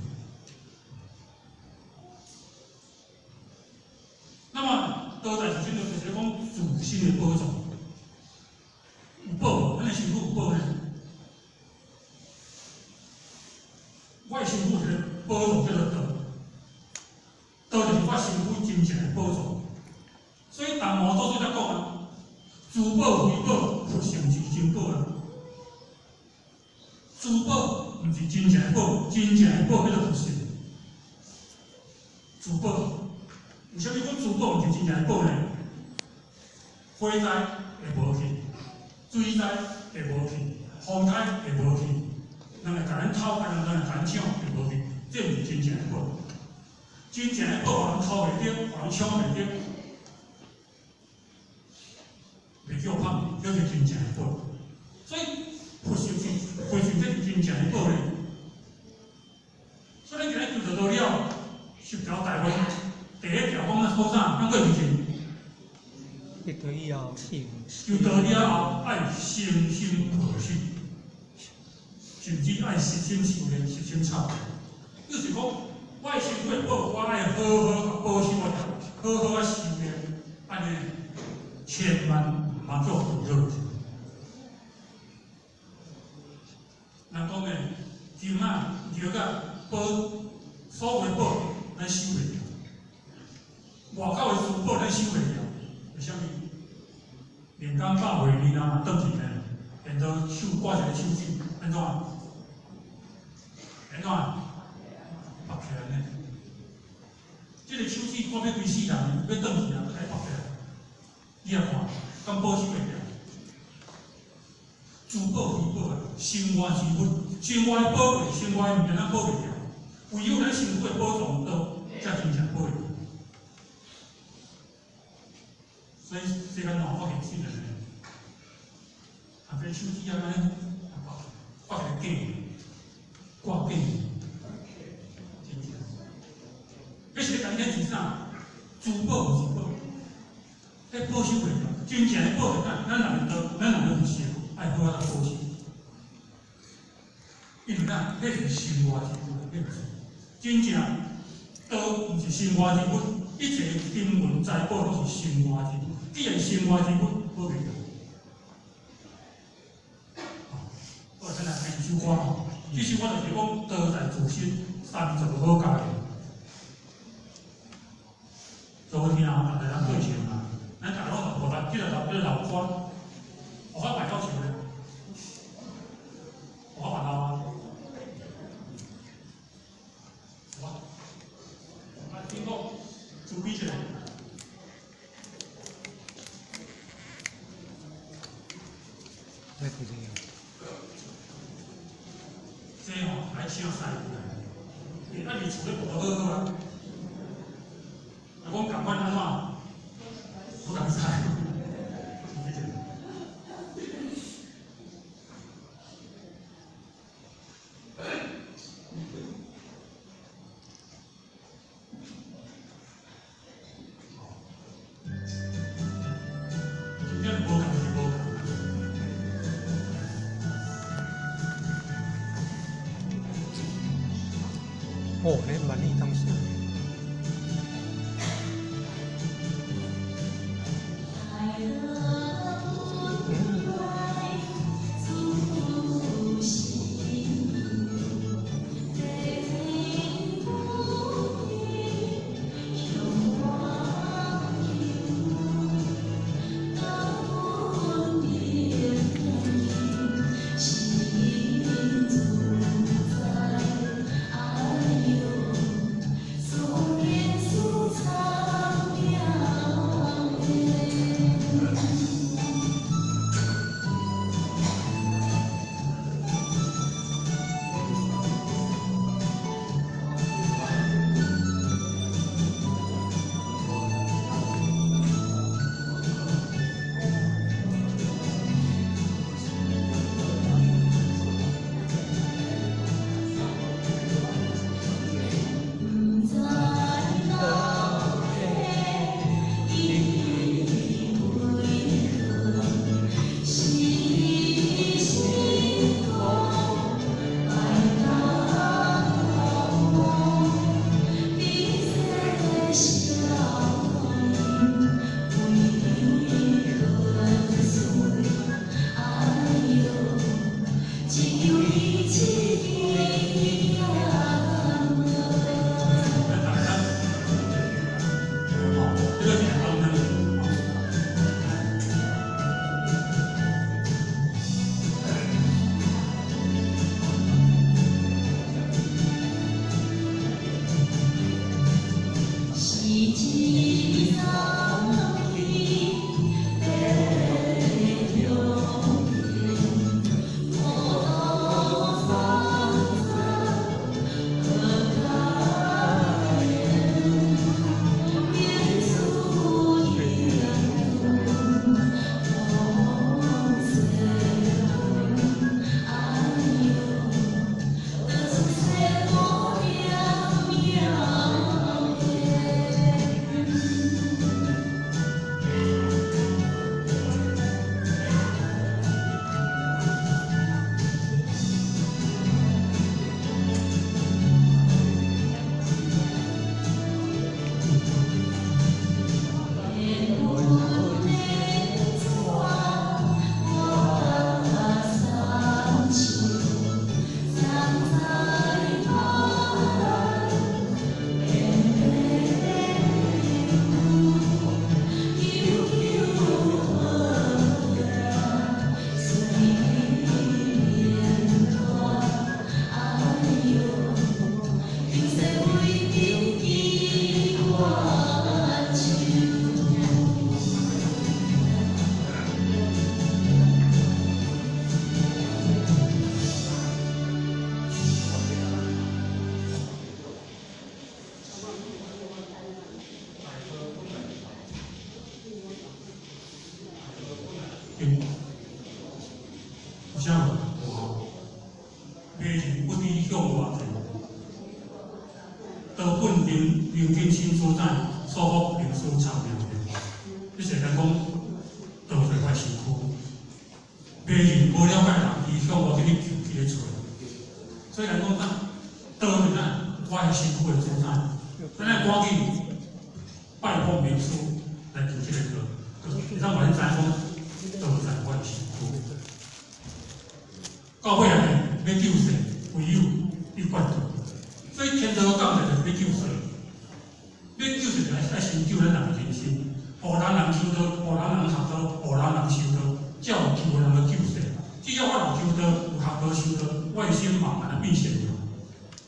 那么，道在首先就是讲自身的保重，有保无？咱的身躯有保呢？我的身躯是保重叫做道，道就是我身躯真正的保重。所以，达摩祖师在讲啊，珠宝非宝，佛性是真宝啊。珠宝毋是真正的宝，真正的宝叫做佛性。珠宝。为虾米讲珠宝毋是真正的宝呢？火灾会无去，水灾会无去，风灾会无去，人会甲咱偷，人会甲咱抢会无去，这毋是真正的宝。真正的宝，互人偷袂着，互人抢袂着，袂叫胖，叫做真正的宝。所以佛性这是真正的宝呢。所以咱今日求道了，十条大问。第一条讲咱好啥？咱过是真。 一个以后性。 就到了后爱心心和心，甚至爱实心修炼、实心操。就是讲，我的身躯保，我爱好好保守我，好好修炼，安尼千万毋通做负责。人讲诶，金啊、玉啊，保所谓保，咱收袂着。外口的珠宝咱收袂了，为虾米？连刚百岁年啊，转去呢，连到手挂一个手指，安怎？安怎？绑起来呢？这个手指我要规世人，要转去啊，爱绑起来。你也看，敢保守袂了？珠宝非宝，身外之物，身外宝贵，身外物件咱保袂了，唯有咱身躯的保重道，才真正保会了。所以世间上发现新人呢，啊，这手机啊，发现假，挂假，真正。这是讲天是啥？珠宝毋是宝，迄保守袂了，真正的宝是咱人有时爱好啊保守，因为咱迄是身外之物，迄不是真正道毋是身外之物，一切天文财宝都是身外之物。既然身外之物保袂了，我再来看一首歌吼。这首歌就是讲道在自身，30好教的。昨天啊，大家对唱啊，咱大家拢学捌，这个老歌，学捌卖到唱咧，学捌老啊。 好吧？听过，注意起来。 来不及了。 这哦，来请三个来。那你除了不好好啊？啊，我赶快安怎？不敢猜。 哦，那蛮力当时。 有啥无？每日不离向外地，多本临近新所在，所福名师参庙的。你是讲多做块辛苦，每日无了解人，伊向我给你求去咧找。所以来讲，多面啊，我系辛苦的所在，咱来赶紧拜访名师来求这个课，就是让我们知讲，都在我的辛苦。教会内面要救世，唯有要管道，所以天道教就是要救世。要救世就爱先救咱人的人心，互咱人修道，互咱人学道，互咱人修道，才有机会通去救世。只要我有修道，有学道修道，我的心慢慢的变善良。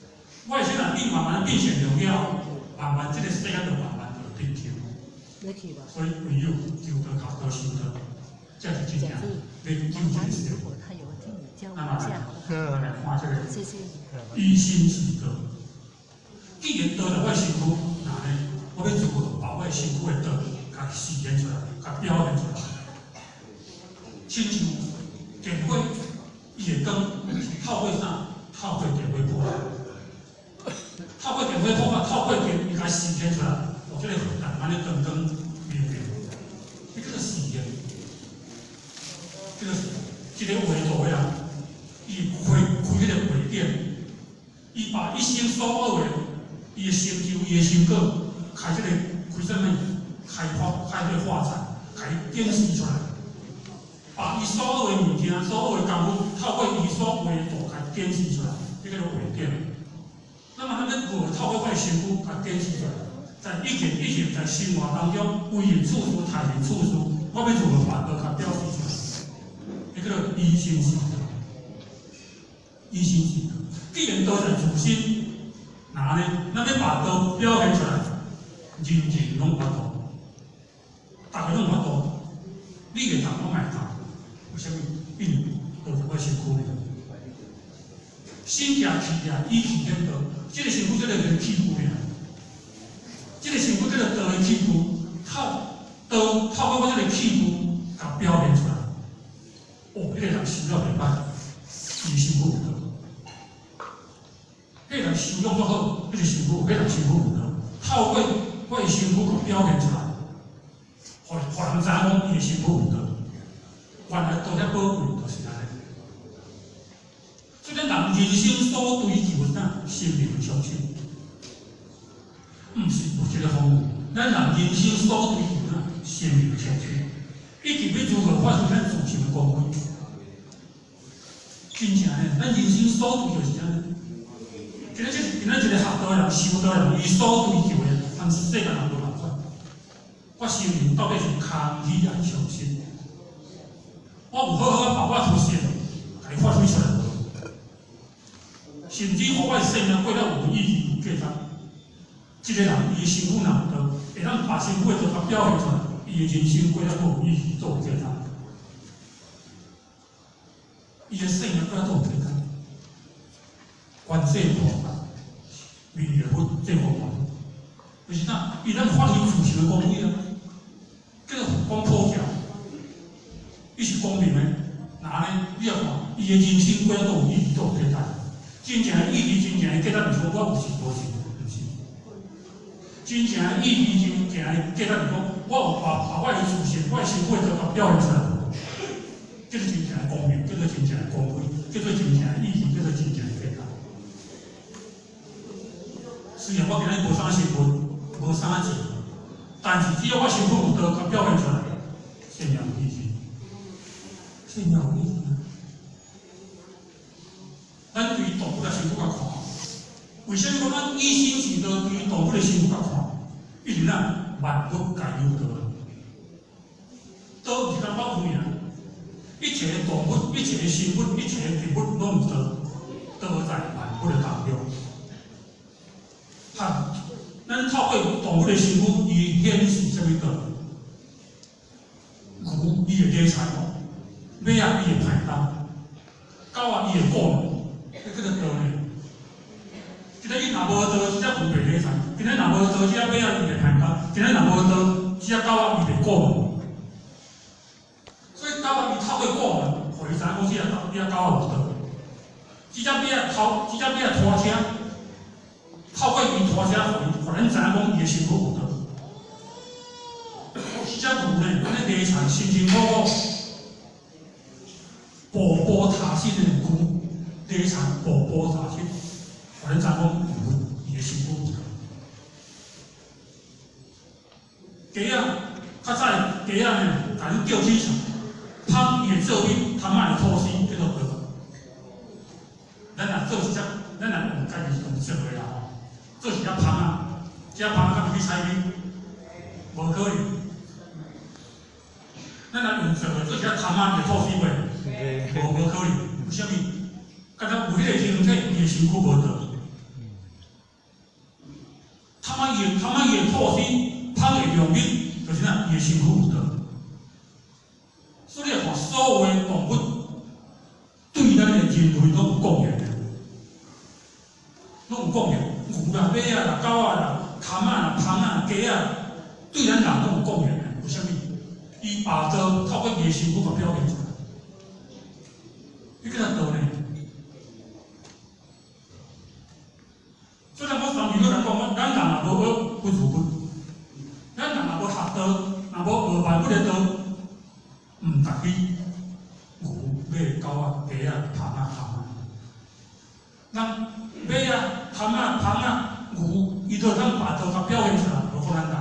我的身体慢慢变善良了，慢慢这个世界就慢慢就变强。所以唯有求道、靠道、修道，这是真正要救这个世界。那么来看这个以身试道，既然道了我的身躯，那呢，我要如何把我的身躯的道甲实现出来，甲表现出来？亲像电火，伊会讲透过啥？透过电火破坏，透过电火破坏，透过电伊甲实现出来，我这个慢慢的光光明明，你这个实验，这个一个画图的人，伊开迄个画点，伊把一生所学的，伊的成就、伊的成果，开这个开什么？开这个画展，开展示出来。把伊所有的物件、所有的功夫，透过伊所画的图来展示出来，这个叫画点。那么，咱要如何透过我的身躯来展示出来？在一件一件在生活当中，为人处事、待人处事，我要如何把它表示出来？这个叫以身试道。以身试道，既然道在自身，那呢，咱要把道表现出来，人人拢法度，大家拢法度，你会当，我卖当。为什么？因为都是我身躯的，身行气啊，意气天道。这个身躯，这个就是气躯呀。这个身躯，这个道的气躯，透过我这个气躯，甲表现出来。哦，迄个人修了袂歹，伊身躯有道。迄个人修养做好，迄个身躯，迄人身躯有道。透过我的身躯甲表现出来，互人知讲伊的身躯有道。原来道遮宝贵，就是安尼。所以咱人生所追求啥？生命长寿，毋是有这个方面。咱人生所追求啥？生命长寿，以及要如何发挥咱自身的光辉。真正呢，咱人生所追求是安尼。今仔一个学道人、修道人，伊所追求的，但是世间人无办法。我生命到底是空虚还是相信？我有好好把我出现，甲伊发挥出来无？甚至互我的生命过了有意义、有价值。一个人伊的身躯若有道，会当把身躯的道甲表现出来，伊的人生过了有意义、有价值。伊的生命过了有价值。观世菩萨，弥勒佛这佛法，就是啥？伊咱发挥自身的功力啊，叫做光普照。伊是公平的，那呢？你要看，伊的人生过了都有意义，都有价值。真正的意义，真正的价值，是讲我有是无是，毋是。真正的意义，真正的价值，是讲我有把我的自身、我的身躯的道表现出来，这是真正的公平，这是真正的光辉，这是真正的意义，这是真正的价值。虽然我今日无啥身份，无啥钱，但是只要我身躯有道甲表现出来，生命有意义。生命有意义啊！咱对动物的身躯较看，为什么讲咱以身试道对动物的身躯较看？因为咱万物皆有道，道是咱保护命，一切的动物、一切的生物、一切的植物拢有道，道在万物的当中。咱透过动物的身躯，伊显示什么道？牛伊会理财哦。马啊，伊会排单；狗啊，伊会顾，这个道理。今日伊若无道，只只牛袂理财；今日若无道，只只马啊，伊会排单；今日若无道，只只狗啊，伊会顾。所以狗啊，伊透过顾嘛，互伊知影讲只狗啊有道。只只马拖车，透过伊拖车，互咱知影讲伊的身躯有道。只只牛呢，安尼理财辛辛苦苦。步步踏实的牛，理财步步踏实，互咱知讲伊的身躯有道。鸡仔较早鸡仔呢，甲咱叫起上，芳伊会做米，汤仔会吐丝，叫做道。咱若做一只，咱若用家己用做的啦吼，做一只芳啊，只芳啊，敢会去采米？无可能。咱若用做的，做一只汤仔会吐丝袂？无可能，为什么？敢若有迄个形体，伊的身躯无道， 他们也透析，他们的用意就是啥？伊的身躯有道。所以看所有的动物对咱的人类拢有贡献的，拢有贡献。牛啦、马啊、狗啊啦、蛤仔啦、蜂啊、鸡啊，对咱人拢有贡献的。为什么？伊把道透过伊的身躯甲表现出来，你叫他道呢？所以咱讲上面有人讲，咱人若无学不如本，咱人若无学道，若无学万不的道，毋值比牛、马、狗啊、鸡啊、蜂啊、蛤仔。咱马啊、蛤仔、蜂啊、牛，伊都通把道甲表现出来，何况咱人？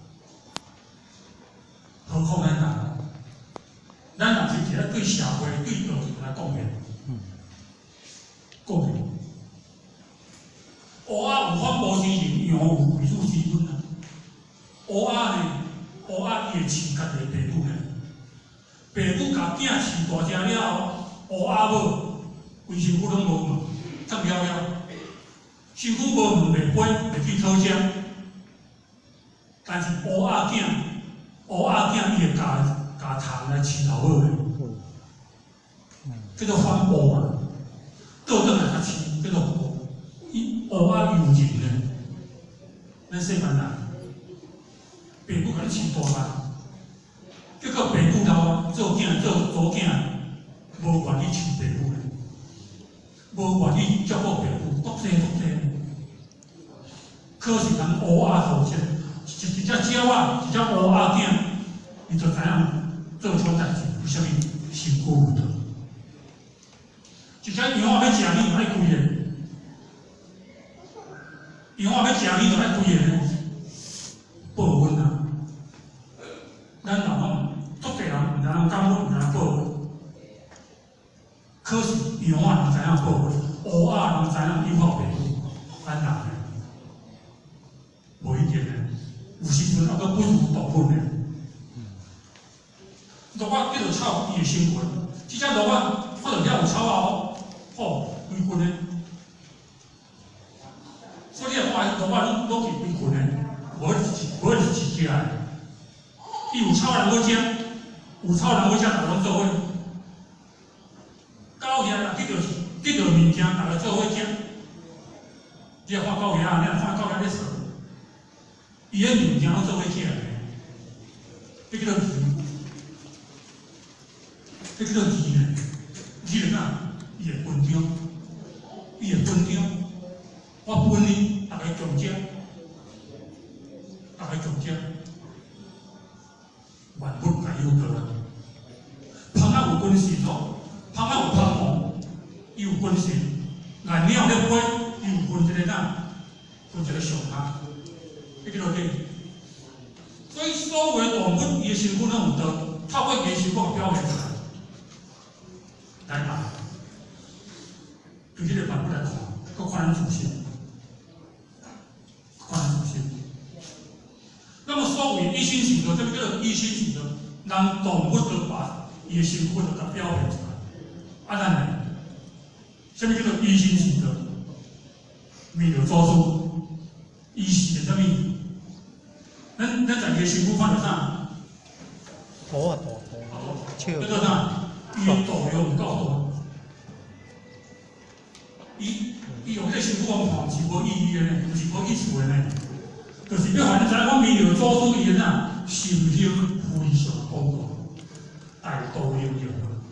何况咱人？咱人是一个对社会、对道德来贡献，贡献。乌鸦有反哺之能，羊有为主之本啊。乌鸦呢，乌鸦伊会饲家己的爸母呢。爸母甲囝饲大只了后，乌鸦某规身躯拢无毛，脏了了，身躯无毛袂飞，袂去讨食。但是乌鸦囝伊会甲虫来饲老母的，叫做反哺啊。倒转来较饲，叫做哺。乌鸦有人呢，咱细汉人，爸母甲你饲大汉，结果爸母老啊，做囝做祖囝，无愿意饲爸母呢，无愿意照顾爸母，独生。可是人乌鸦好些，一只鸟仔，一只乌鸦囝，伊就知影做错代志，为虾米身躯有道？一只羊仔要食米，爱规个。羊仔要食米，就爱规个呢，报恩啊！咱人讲，足侪人毋知影感恩，毋知影报恩。可是羊仔人知影报恩，乌鸦人知影拥抱爸母，咱人呢，无一定呢。有时阵还佫不如动物呢。鹿仔叫做草，伊会生存。即只鹿仔看到了有草后，吼，规群呢。所以你看，鹿仔拢是规群的，无是一只的。伊有草人好食，有草人好食，大家拢做伙。狗仔若得到物件，大家做伙食。你若看狗仔，你若看狗仔咧耍，伊个物件拢做伙食的，这叫做鱼，这叫做鱼呢。鱼是啥？伊会分享，我分你，大家共食，万物皆有道啊。蜂仔有本事咯，蜂仔有蜂毛，伊有本事。蓝鸟咧飞，伊有分一个上下，这叫做理。所以所有的动物，伊的身躯拢有道，透过伊的身躯表现出来。咱人对这个万物来看，佮看咱自身。那么所谓一心行德，这个叫做一心行德，人动物就把伊的身躯就甲表现出来。咱呢，什么叫做一心行德？弥勒祖师，伊是啥物？咱在伊的身躯看到啥？ 土啊， 叫做啥？伊的道用有够大。伊用这身躯往看是无意义的呢，是无益处的呢。就是要互你知影，讲弥勒祖师伊个啥，心胸非常广大，大道应用。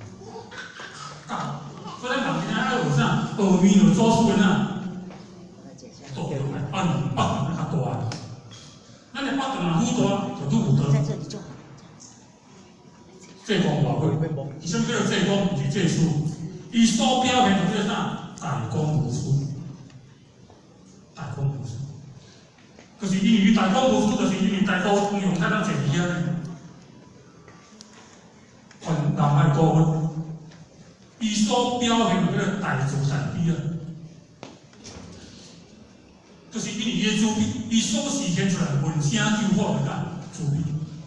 所以咱人今仔爱学啥？学弥勒祖师个啥？道用来按北方较大。咱的北方若愈大，就愈有道。济公话过，伊啥物叫做济公？毋是济师，伊所表现就叫啥？大公无私。就是因为大公无私，就是因为大道用太当坐伫遐呢。看南海高温，伊所表现个大慈大悲啊，就是因为伊的慈悲，伊所实现出来闻声救苦的啥慈悲。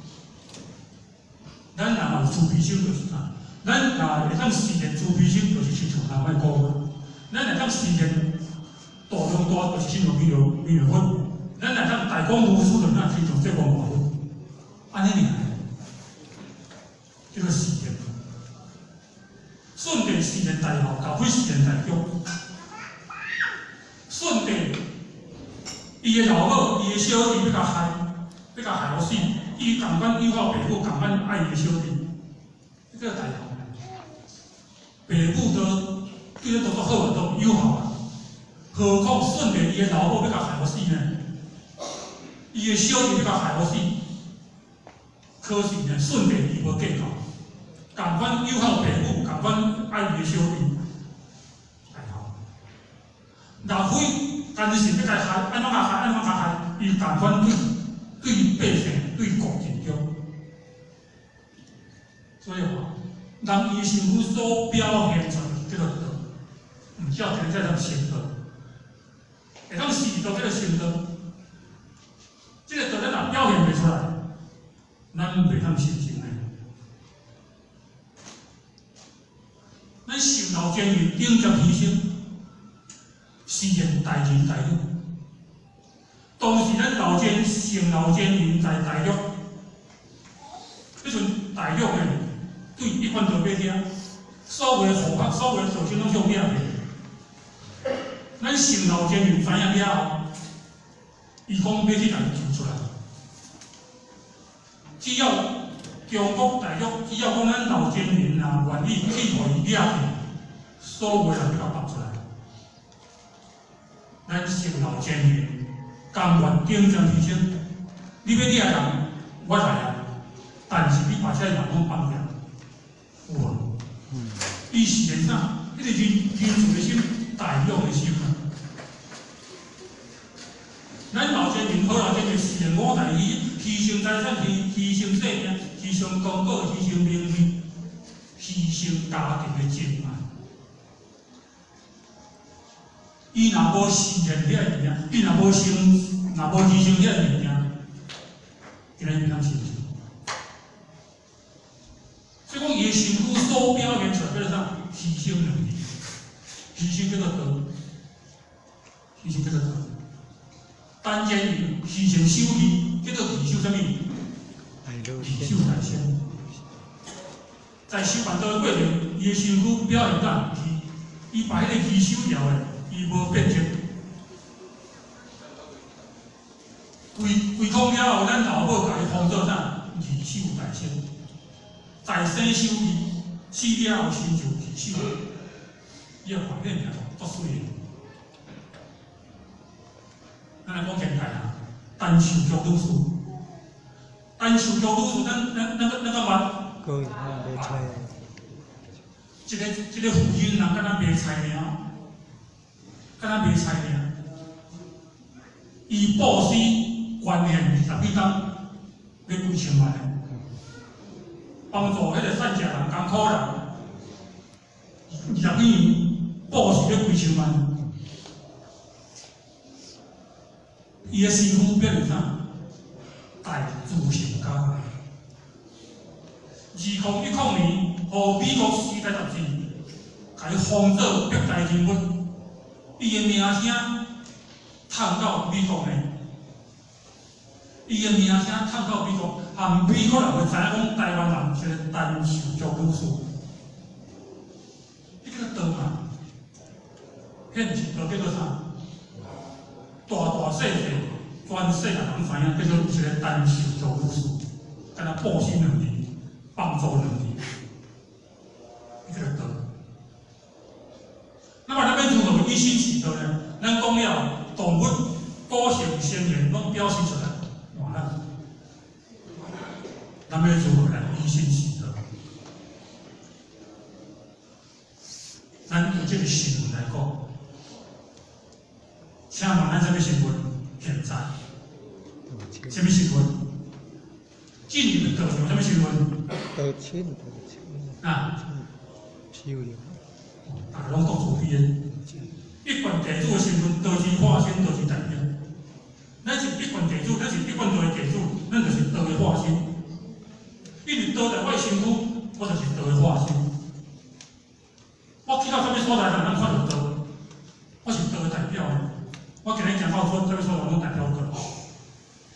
咱若有慈悲心，就是啥？咱若会当实现慈悲心，就是亲像南海高温；咱会当实现大用大，就是亲像弥勒佛。咱若当讲无私的，那去做这个保护，安尼尔，这个事业，顺地事业大校，教会事业大局，顺地，伊的老母，伊的小弟要甲害，要甲害我死，伊共款友好爸母，共款爱伊的小弟，这个大校，爸母都对伊都做好，都友好啊，何况顺地伊的老母要甲害我死呢？伊的小弟要甲害我死，可是呢，顺地伊无计较，共款友好爸母，共款爱伊的小弟，大校，若非但是要甲害，安怎甲害，安怎甲害，伊共款对百姓、对国尽忠。所以话，人伊身躯所表现出这个道，唔叫一个叫做成道，会当示到这个成道。这个道咱若表现袂出来，咱袂当成真诶。咱受老监狱顶着牺牲，是件大仁大义。当时咱老监成老监狱在大陆，迄阵大陆诶，对一般道百姓，所有护法、所有首先拢向咩个？咱成老监狱知影了后。伊讲要去甲伊救出来，只要中国大陆，只要讲咱老奸人啊，愿意去互伊抓去，所有人都甲放出来。咱成老奸人，甘愿顶上牺牲，你要抓人，我来啊，但是你把这人拢放掉，有无？伊是个啥？迄个人自的心，大勇的心啊！咱老先人好老先人是五大义，牺牲财产，牺牲性命，牺牲公告，牺牲名誉，牺牲家庭的情爱。伊若无实现遐个物件，伊若无牺牲遐个物件，今日袂当成就。所以讲，伊的身躯所表现出来叫做啥？牺牲能力，牺牲叫做道，牺牲叫做道。单监狱牺牲手艺，叫做义修什么？义修大仙。在修办道的过程，伊的身躯表现到伊把迄个义修了的，伊无变质。规通了后，咱老母甲伊封做啥？义修大仙。在生修义，死了后成就义修。伊个画面名足水的。咱来讲现代啊，单手教读书，单手教读书，那个嘛， 可以，那袂菜。 一个妇人人，敢若卖菜尔，敢若卖菜尔，伊布施捐献20几工，要几千万的，帮助迄个善食人、艰苦人，20几年布施要几千万。伊的身躯表现啥？大自成家。2010年，互美国《时代》杂志甲伊封做特大人物，伊的名声探到美国呢。伊的名声探到美国，含美国人会知影讲台湾人是个单手教女士。迄个道嘛，迄毋是道叫做啥？大细全世界人知影，叫做一个单手做女士，敢若布施能力、帮助能力，迄个道。那么咱要如何以身试道呢？咱讲了动物、个性、先言拢表现出来，哇！咱要如何来以身试道？咱用这个新闻来讲。请问咱什么新闻？现在什么新闻？进入的道有什么新闻？ 道歉啊， 漂亮。 大家拢讲出去的。一般地主的新闻，道是化身，道是代表。咱是一般地主，咱是一般道的地主，咱就是道的化身。因为道在我的身躯，我就是道的化身。我去到什么所在，咱看到道，我是道的代表。我今日行到所，这边所有拢代表过来。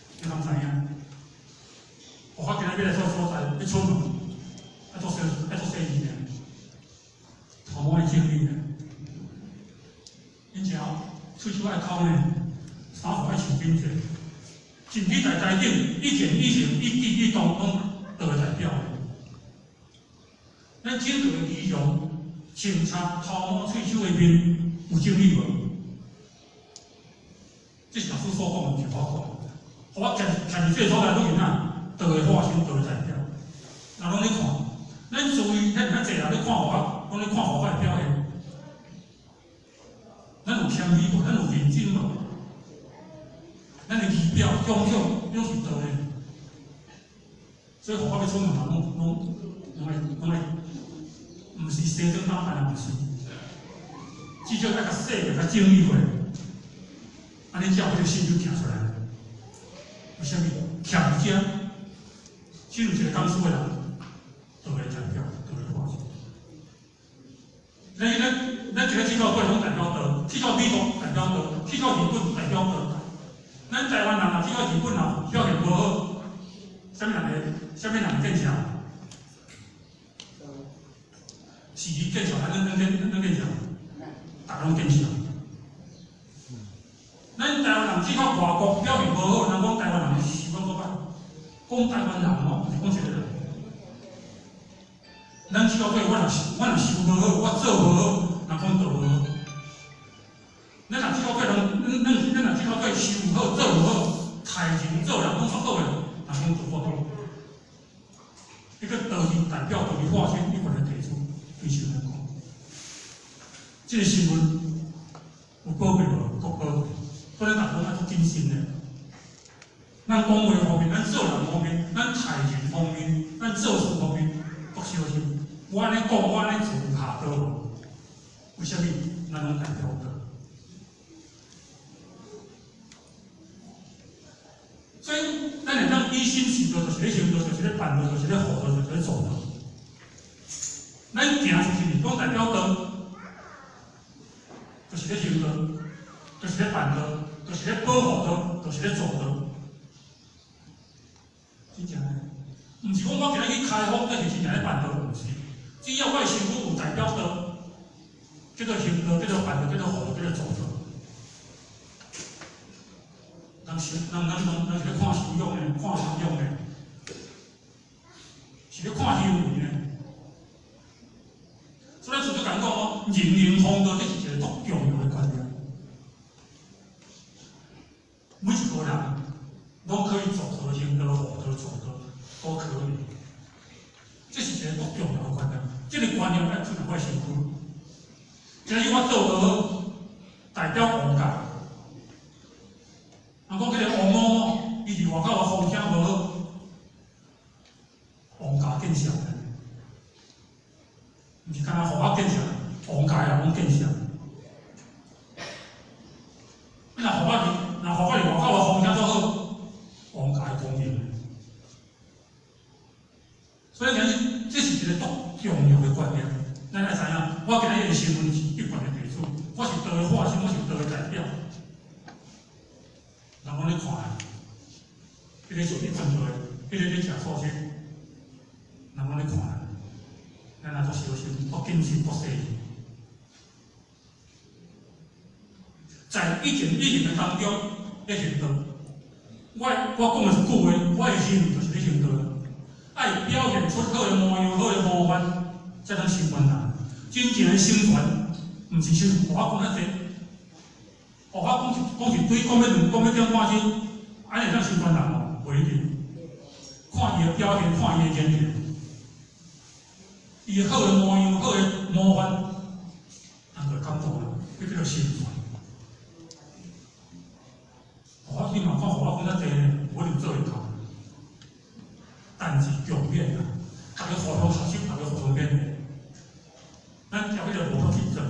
后呢，衫裤爱穿紧者，身体在台顶一言一行、一举一动拢都会代表。咱整个仪容、穿插、头毛、喙手的面有整理无？这是老师所讲的，就我讲。我徛伫这所在，拢是哪？都会化身，都会代表。那拢咧看，咱注意，咱济人咧看我，拢咧看我的表现。咱有谦虚无？咱有认真无？咱的仪表、长相，拢是对的。所以我要出门嘛，拢会，毋是西装打扮啊，毋是。至少要较洗个、较整理过，安尼才有迄个身手行出来。为虾米？徛伫遮，只有一个讲书的人，就会代表，就会化身。咱一个去到贵拢代表德，去到美国代表德，去到日本代表德。咱台湾人若去到日本啊，表现无好，啥物人会见笑？是伊见笑，还是咱见笑？大家拢见笑。咱台湾人去到外国表现无好，人讲台湾人是讲个歹，讲台湾人哦，是讲一个人。咱去到贵，我若受无好，我做无好，人讲做无好。咱若去到贵，咱若去到贵，受无好，做无好，待人做人拢错好诶，人讲做不好。一个道理代表道理化身，你把它提出，对新闻讲，这个新闻有宝贝无？国宝贝。所以大家要做谨慎的。咱讲话方面，咱做人方面，咱待人方面，咱做事方面，各小心。我安尼讲，我安尼做有下道无？为虾米？咱拢代表的。所以，咱会当依心行道，就是咧行道，就是咧办道，就是咧护道，就是咧做道。咱行出去，讲代表道，就是咧行道。就是咧办道，就是咧保护道，就是咧做道。真正诶，毋是讲我今日去开荒，就是真正咧办道，毋是。只要我的身躯有代表道，叫做行道，叫做办道，叫做护道，叫做做道。人是咧看修养诶，看修养诶，是咧看行为诶。所以咱就讲哦，人人方道，这是一个足重要诶观念。每一个人拢可以做到行道、护道、做道，都可以。这是一个足重要的观念。这个观念要出在我身躯。今日我做无好，代表王家。人讲迄个王某某，伊伫外口的风声无好，王家见笑的。毋是干那互我见笑，王家也拢见笑。你若互我伫外口的风声做好，王家公平。所以这是一个足重要的观念。咱要知影，我今日的身份是一贯的地主，我是道的化身，我是道的代表。人讲咧看啊，迄个做你犯罪，迄个咧食素食，人讲咧看啊，咱若足小心，足谨慎，足细心。在一言一行的当中，咧行道。我讲的一句话，我的行就是咧行道。爱表现出好的模样、好的模范，才能成全人。真正的成全，毋是像我讲遐济。我讲一堆，讲要2、讲要点半钟，安尼会当成全人哦，袂一定。看伊的表现，看伊的言行，伊的好的模样、好的模范，人就感动了，迄叫做成全。你嘛看，我讲遐济呢，我就做会到。但是重点啊，大家互相学习，大家互相勉励，咱调迄个无法去做。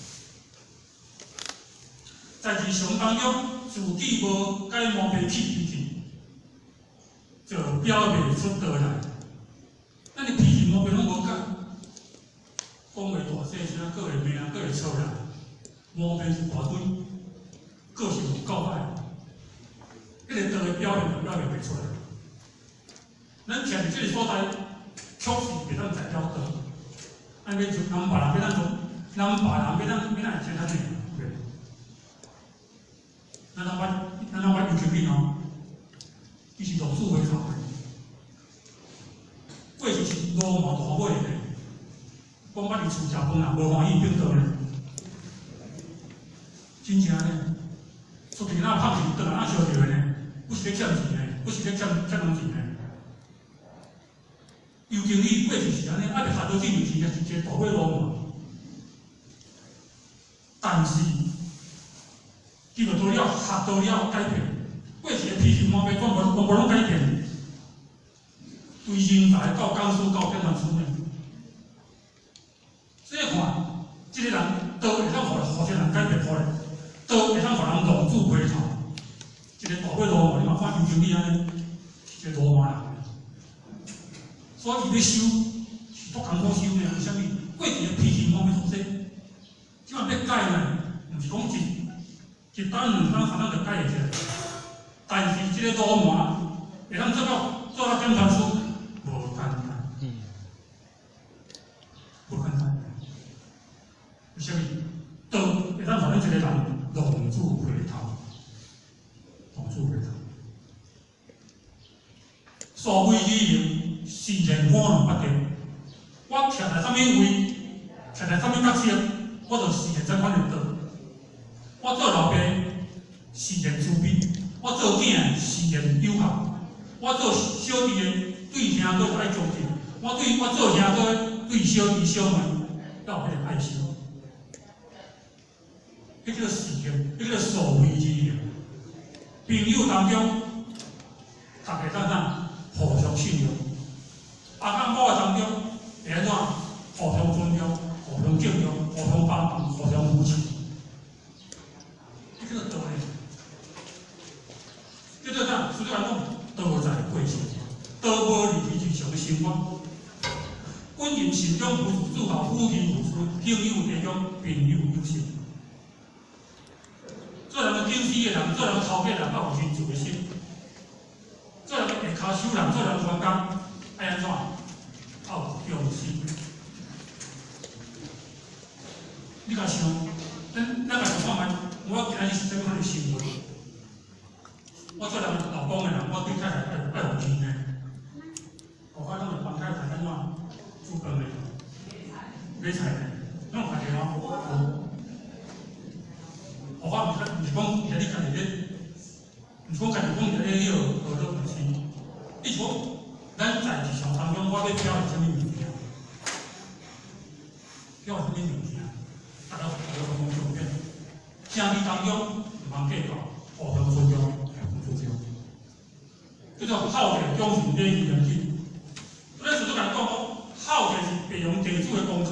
在日常当中，自己无改毛病去脾气，就表袂出道来。咱的脾气毛病拢无改，讲话大细声，各会骂，各会吵人，毛病一大堆，个性有够歹，迄个道的表现就表现袂出来。咱徛伫这个所在，确实袂当代表道。安尼就人别人要咱做，人别人要咱会听咱的， 咱老有权利哦，伊是老鼠尾头的，过去是罗毛大尾的，讲捌伫厝食饭啦，无欢喜变倒咧，真正呢，出去那拍钱，倒来那烧着呢，不是咧欠钱呢，不是咧欠人钱呢。尤经理过去是安尼，啊，袂下到这面是也是一个大尾罗毛，但是。伊就到了学到了改变，过去的批评毛病，全部拢改变，从人才到讲师到编传书呢。所以看，这个人都会当互一个人改变好咧，都会当互人浪子回头。一个大尾罗毛，你嘛看尤经理安尼，是一个罗马人。所以伊要修，是足艰苦修呢。为虾米？过去的批评毛病出说，即摆要改呢，毋是讲一单两单可能就改会起来，但是这个罗马会当做到编传书，无简单，无简单。为虾米？都会当互咱一个人浪子回头，浪子回头。所谓理由，是人我两不对。我徛在啥物位，徛在啥物角色，我就是现在款的道。我做老爸是言慈悲，我做囝是言友好，我做小弟的对兄弟爱恭敬，我做兄弟对小弟小妹要有迄个爱心。迄个事情，迄个所谓之言，朋友当中，大家怎互相信任；阿公某仔当中会安怎互相尊重、互相敬重、互相帮忙、互相扶持。这个道理，叫做啥？苏格兰讲，道在过程，道无离日常的生活。本人心中不自主好，夫妻如此，朋友地中，朋友友善。做人个经济的人，做人头家人，要有民主的心；做人个下骹手人，做人员工，爱安怎？要有用心。你甲想，咱甲想看觅。我今仔日是怎款的生活？我做人老公的人，我对太太爱有钱呢。我发拢会帮太太安怎煮饭的，买菜的，拢有家己吗？无。我毋是讲今日家己咧，毋是讲家己讲今日咧学到本事。你是讲咱在日常当中，我要表现什么物件？表现什么物件？大家互相相片。兄弟当中唔通计较，互相尊重，互相尊重，叫做孝悌忠信礼义严谨。咱除咗讲孝悌是培养地主的功课，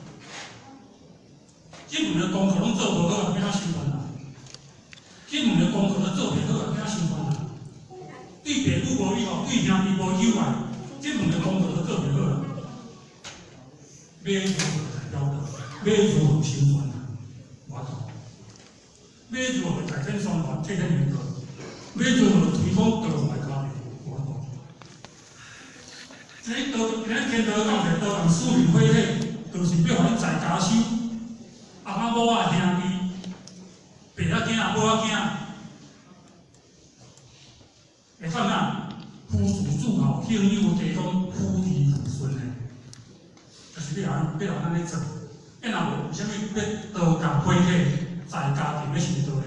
基本的功课拢做无好，变哪生存啊？基本的功课都做袂好，变哪生存啊？对爸母无礼貌，对兄弟无友爱，基本的功课都做袂好啊。要如何才标准？要如何生存啊？我懂。要如何改变生活、改变人格？要如何推广道外家庭？我懂。这咱天道讲者，道人私人会体，就是要互你在家修。阿妈某仔兄弟，爸仔囝、母仔囝，会怎啊？夫慈子孝，兄友弟恭，夫妻同顺的，就是要咱咧做。若无有啥物要道家会体？在家庭要是做咧，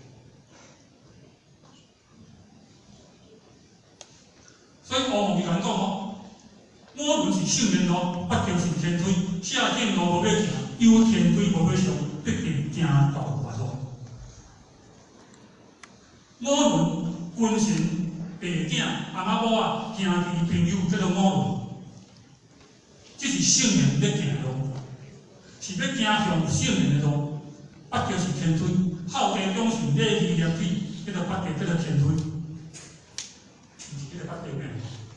所以乌毛讲吼，我论是圣人路，不就是天推；下定路无要行，有天推无要上，必定行道外路。我论君臣、爸囝、阿妈某仔、兄弟朋友，叫做我论，这是圣人要行路，是要行向圣人的路。八叫是天推，孝悌忠信礼义严谨，这个八叫叫做天推，这个八叫咩？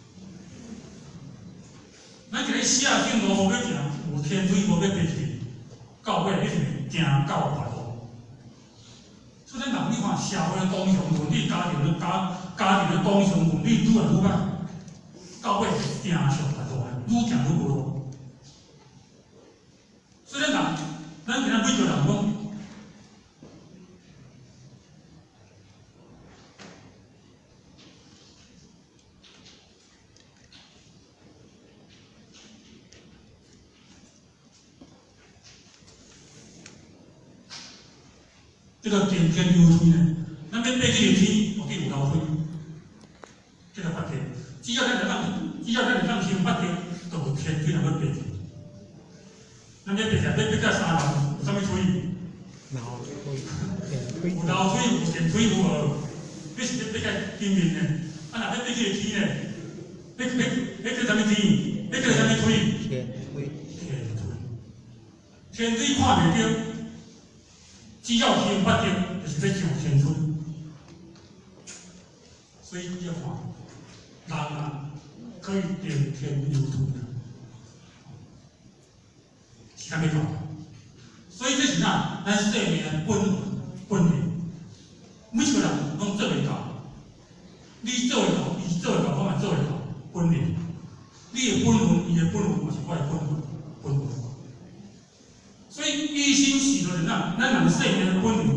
咱一个下正路无要行，有天推无要爬去，到尾你是行到白路。所以咱人你看社会的公常伦理、家庭的公常伦理愈来愈歹，到尾行上白路的，愈行愈无路。所以咱今仔每个人讲。 这个天流推呢，咱要爬去天，我给有楼梯，这个发展。只要咱会当先发展，就有天去能够爬去。咱要爬起来，要到3楼，有啥物推？ 然后推有楼梯，有电梯，有二，你是要爬到顶面呢？啊，若要爬去天呢？要叫啥物天？要叫啥物推？ 天推。 天水看袂到，只要天发展，就是要上天水。所以要看人啊，可以点天流通的，是安尼讲。所以这是咱生命的本领，每一个人拢做袂到。你做会到，伊做会到，我嘛做会到。本领，你的本分，伊的本分，嘛是我的本分。所以一心许多人啊，咱人生命的本分，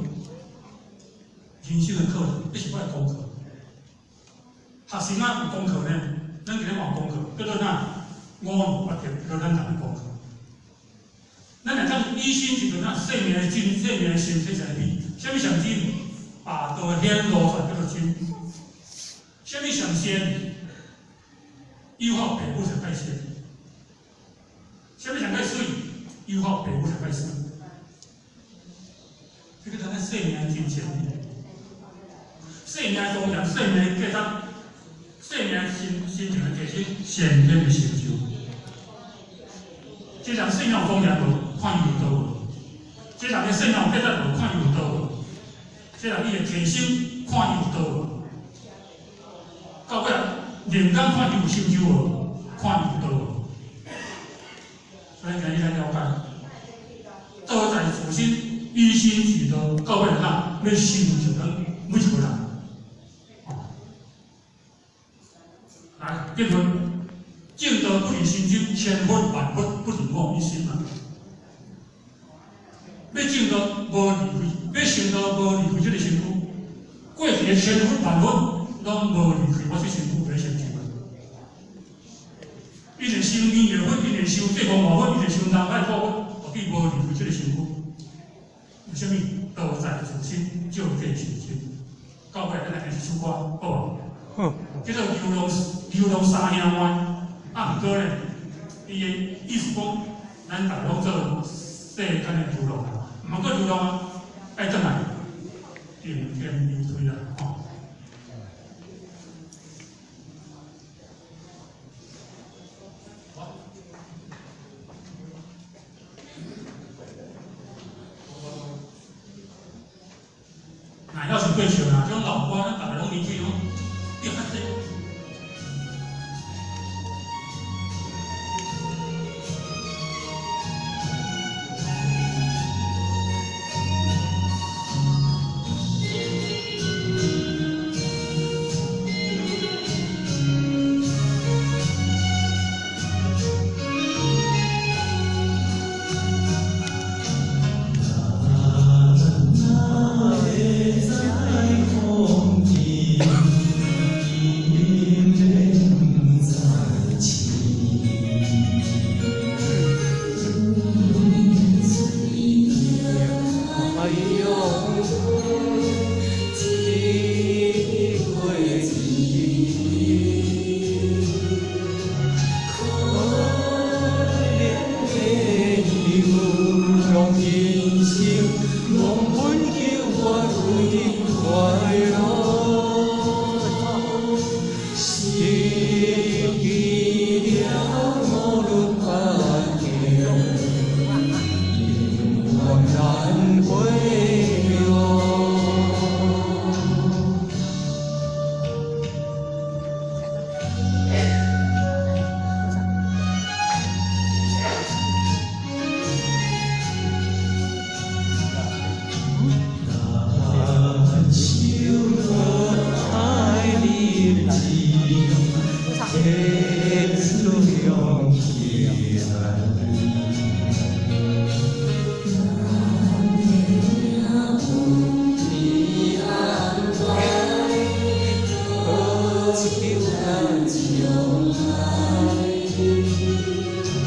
人生的课程，这是我的功课。学生啊有功课呢，咱今日嘛有功课，叫做啥？5年8天，叫咱人的功课。咱若讲一心许多咱生命的真，生命的心，这才是美。什么上真？大道显露出来叫做真。什么上仙？有好爸母才拜仙。什么上介水？有好爸母才拜水。这个咱生命真前面，生命重要，生命价值。生命心情的提升，先天的成就。这人生命有丰年无，看伊有倒无；这人的生命有价值无，看伊有倒无；这人伊的提升，看伊有倒无。到尾人间看伊有成就无，看伊有倒无。所以今日咱了解，都在自身一心俱道，到尾咱要成就咱每一个人。来，结论：正道不离心经，千佛万佛不离我一心啊！要正道无离开，要成道无离开这个身躯。过去的千佛万佛拢无离开我这身躯的成就啊！一直修因缘佛，一直修地光魔佛，一直修南海佛佛，我必无离开这个身躯。为什么？都在自心，就在自心。到尾咱来开始出歌，好无？叫做流浪三兄妹，啊，毋过咧，伊个意思讲，咱大家拢做世间的流浪，毋通过流浪啊，爱转来，顶天流推啦，吼。那要是过笑啦，这种老歌，咱大家拢理解哦。别看这。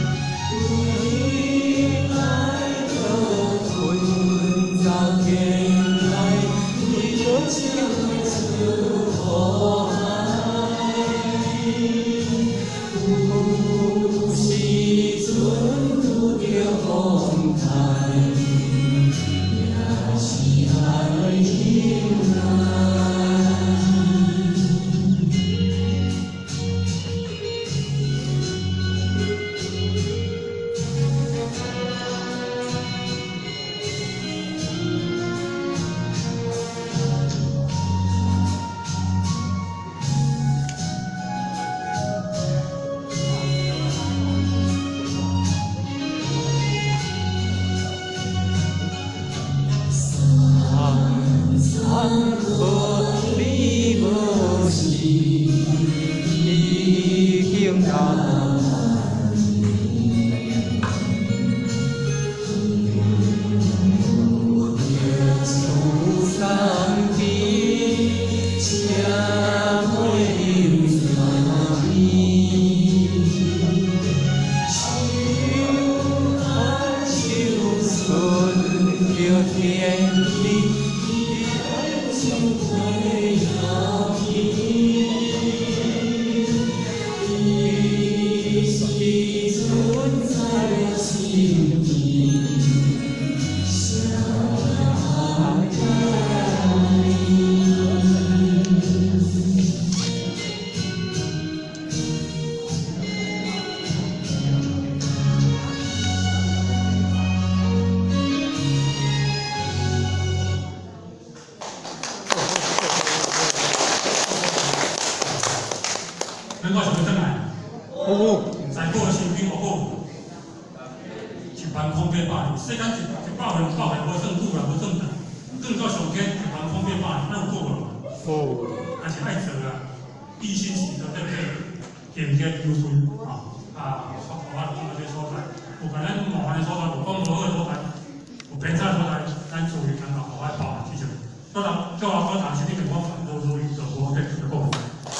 天。 咱我想要转来，在过的身边我讲，一万空八百，世间一百分100个无算久啦，无算大，更到上天1万空800，咱有过无？但是爱做啊，必须是到对不对？严格优分我讲到这所在，有可能麻烦的所在，有讲无好的所在，有偏差的所在，咱注意参考，好好包含记住。当然，叫我讲是你跟我反多注意，就无可以去讲。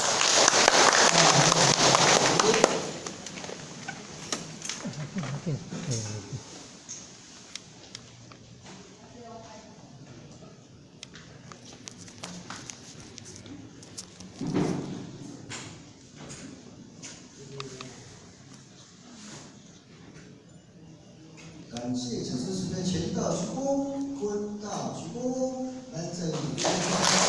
感谢此时的前道鞠躬，坤道鞠躬，来这里。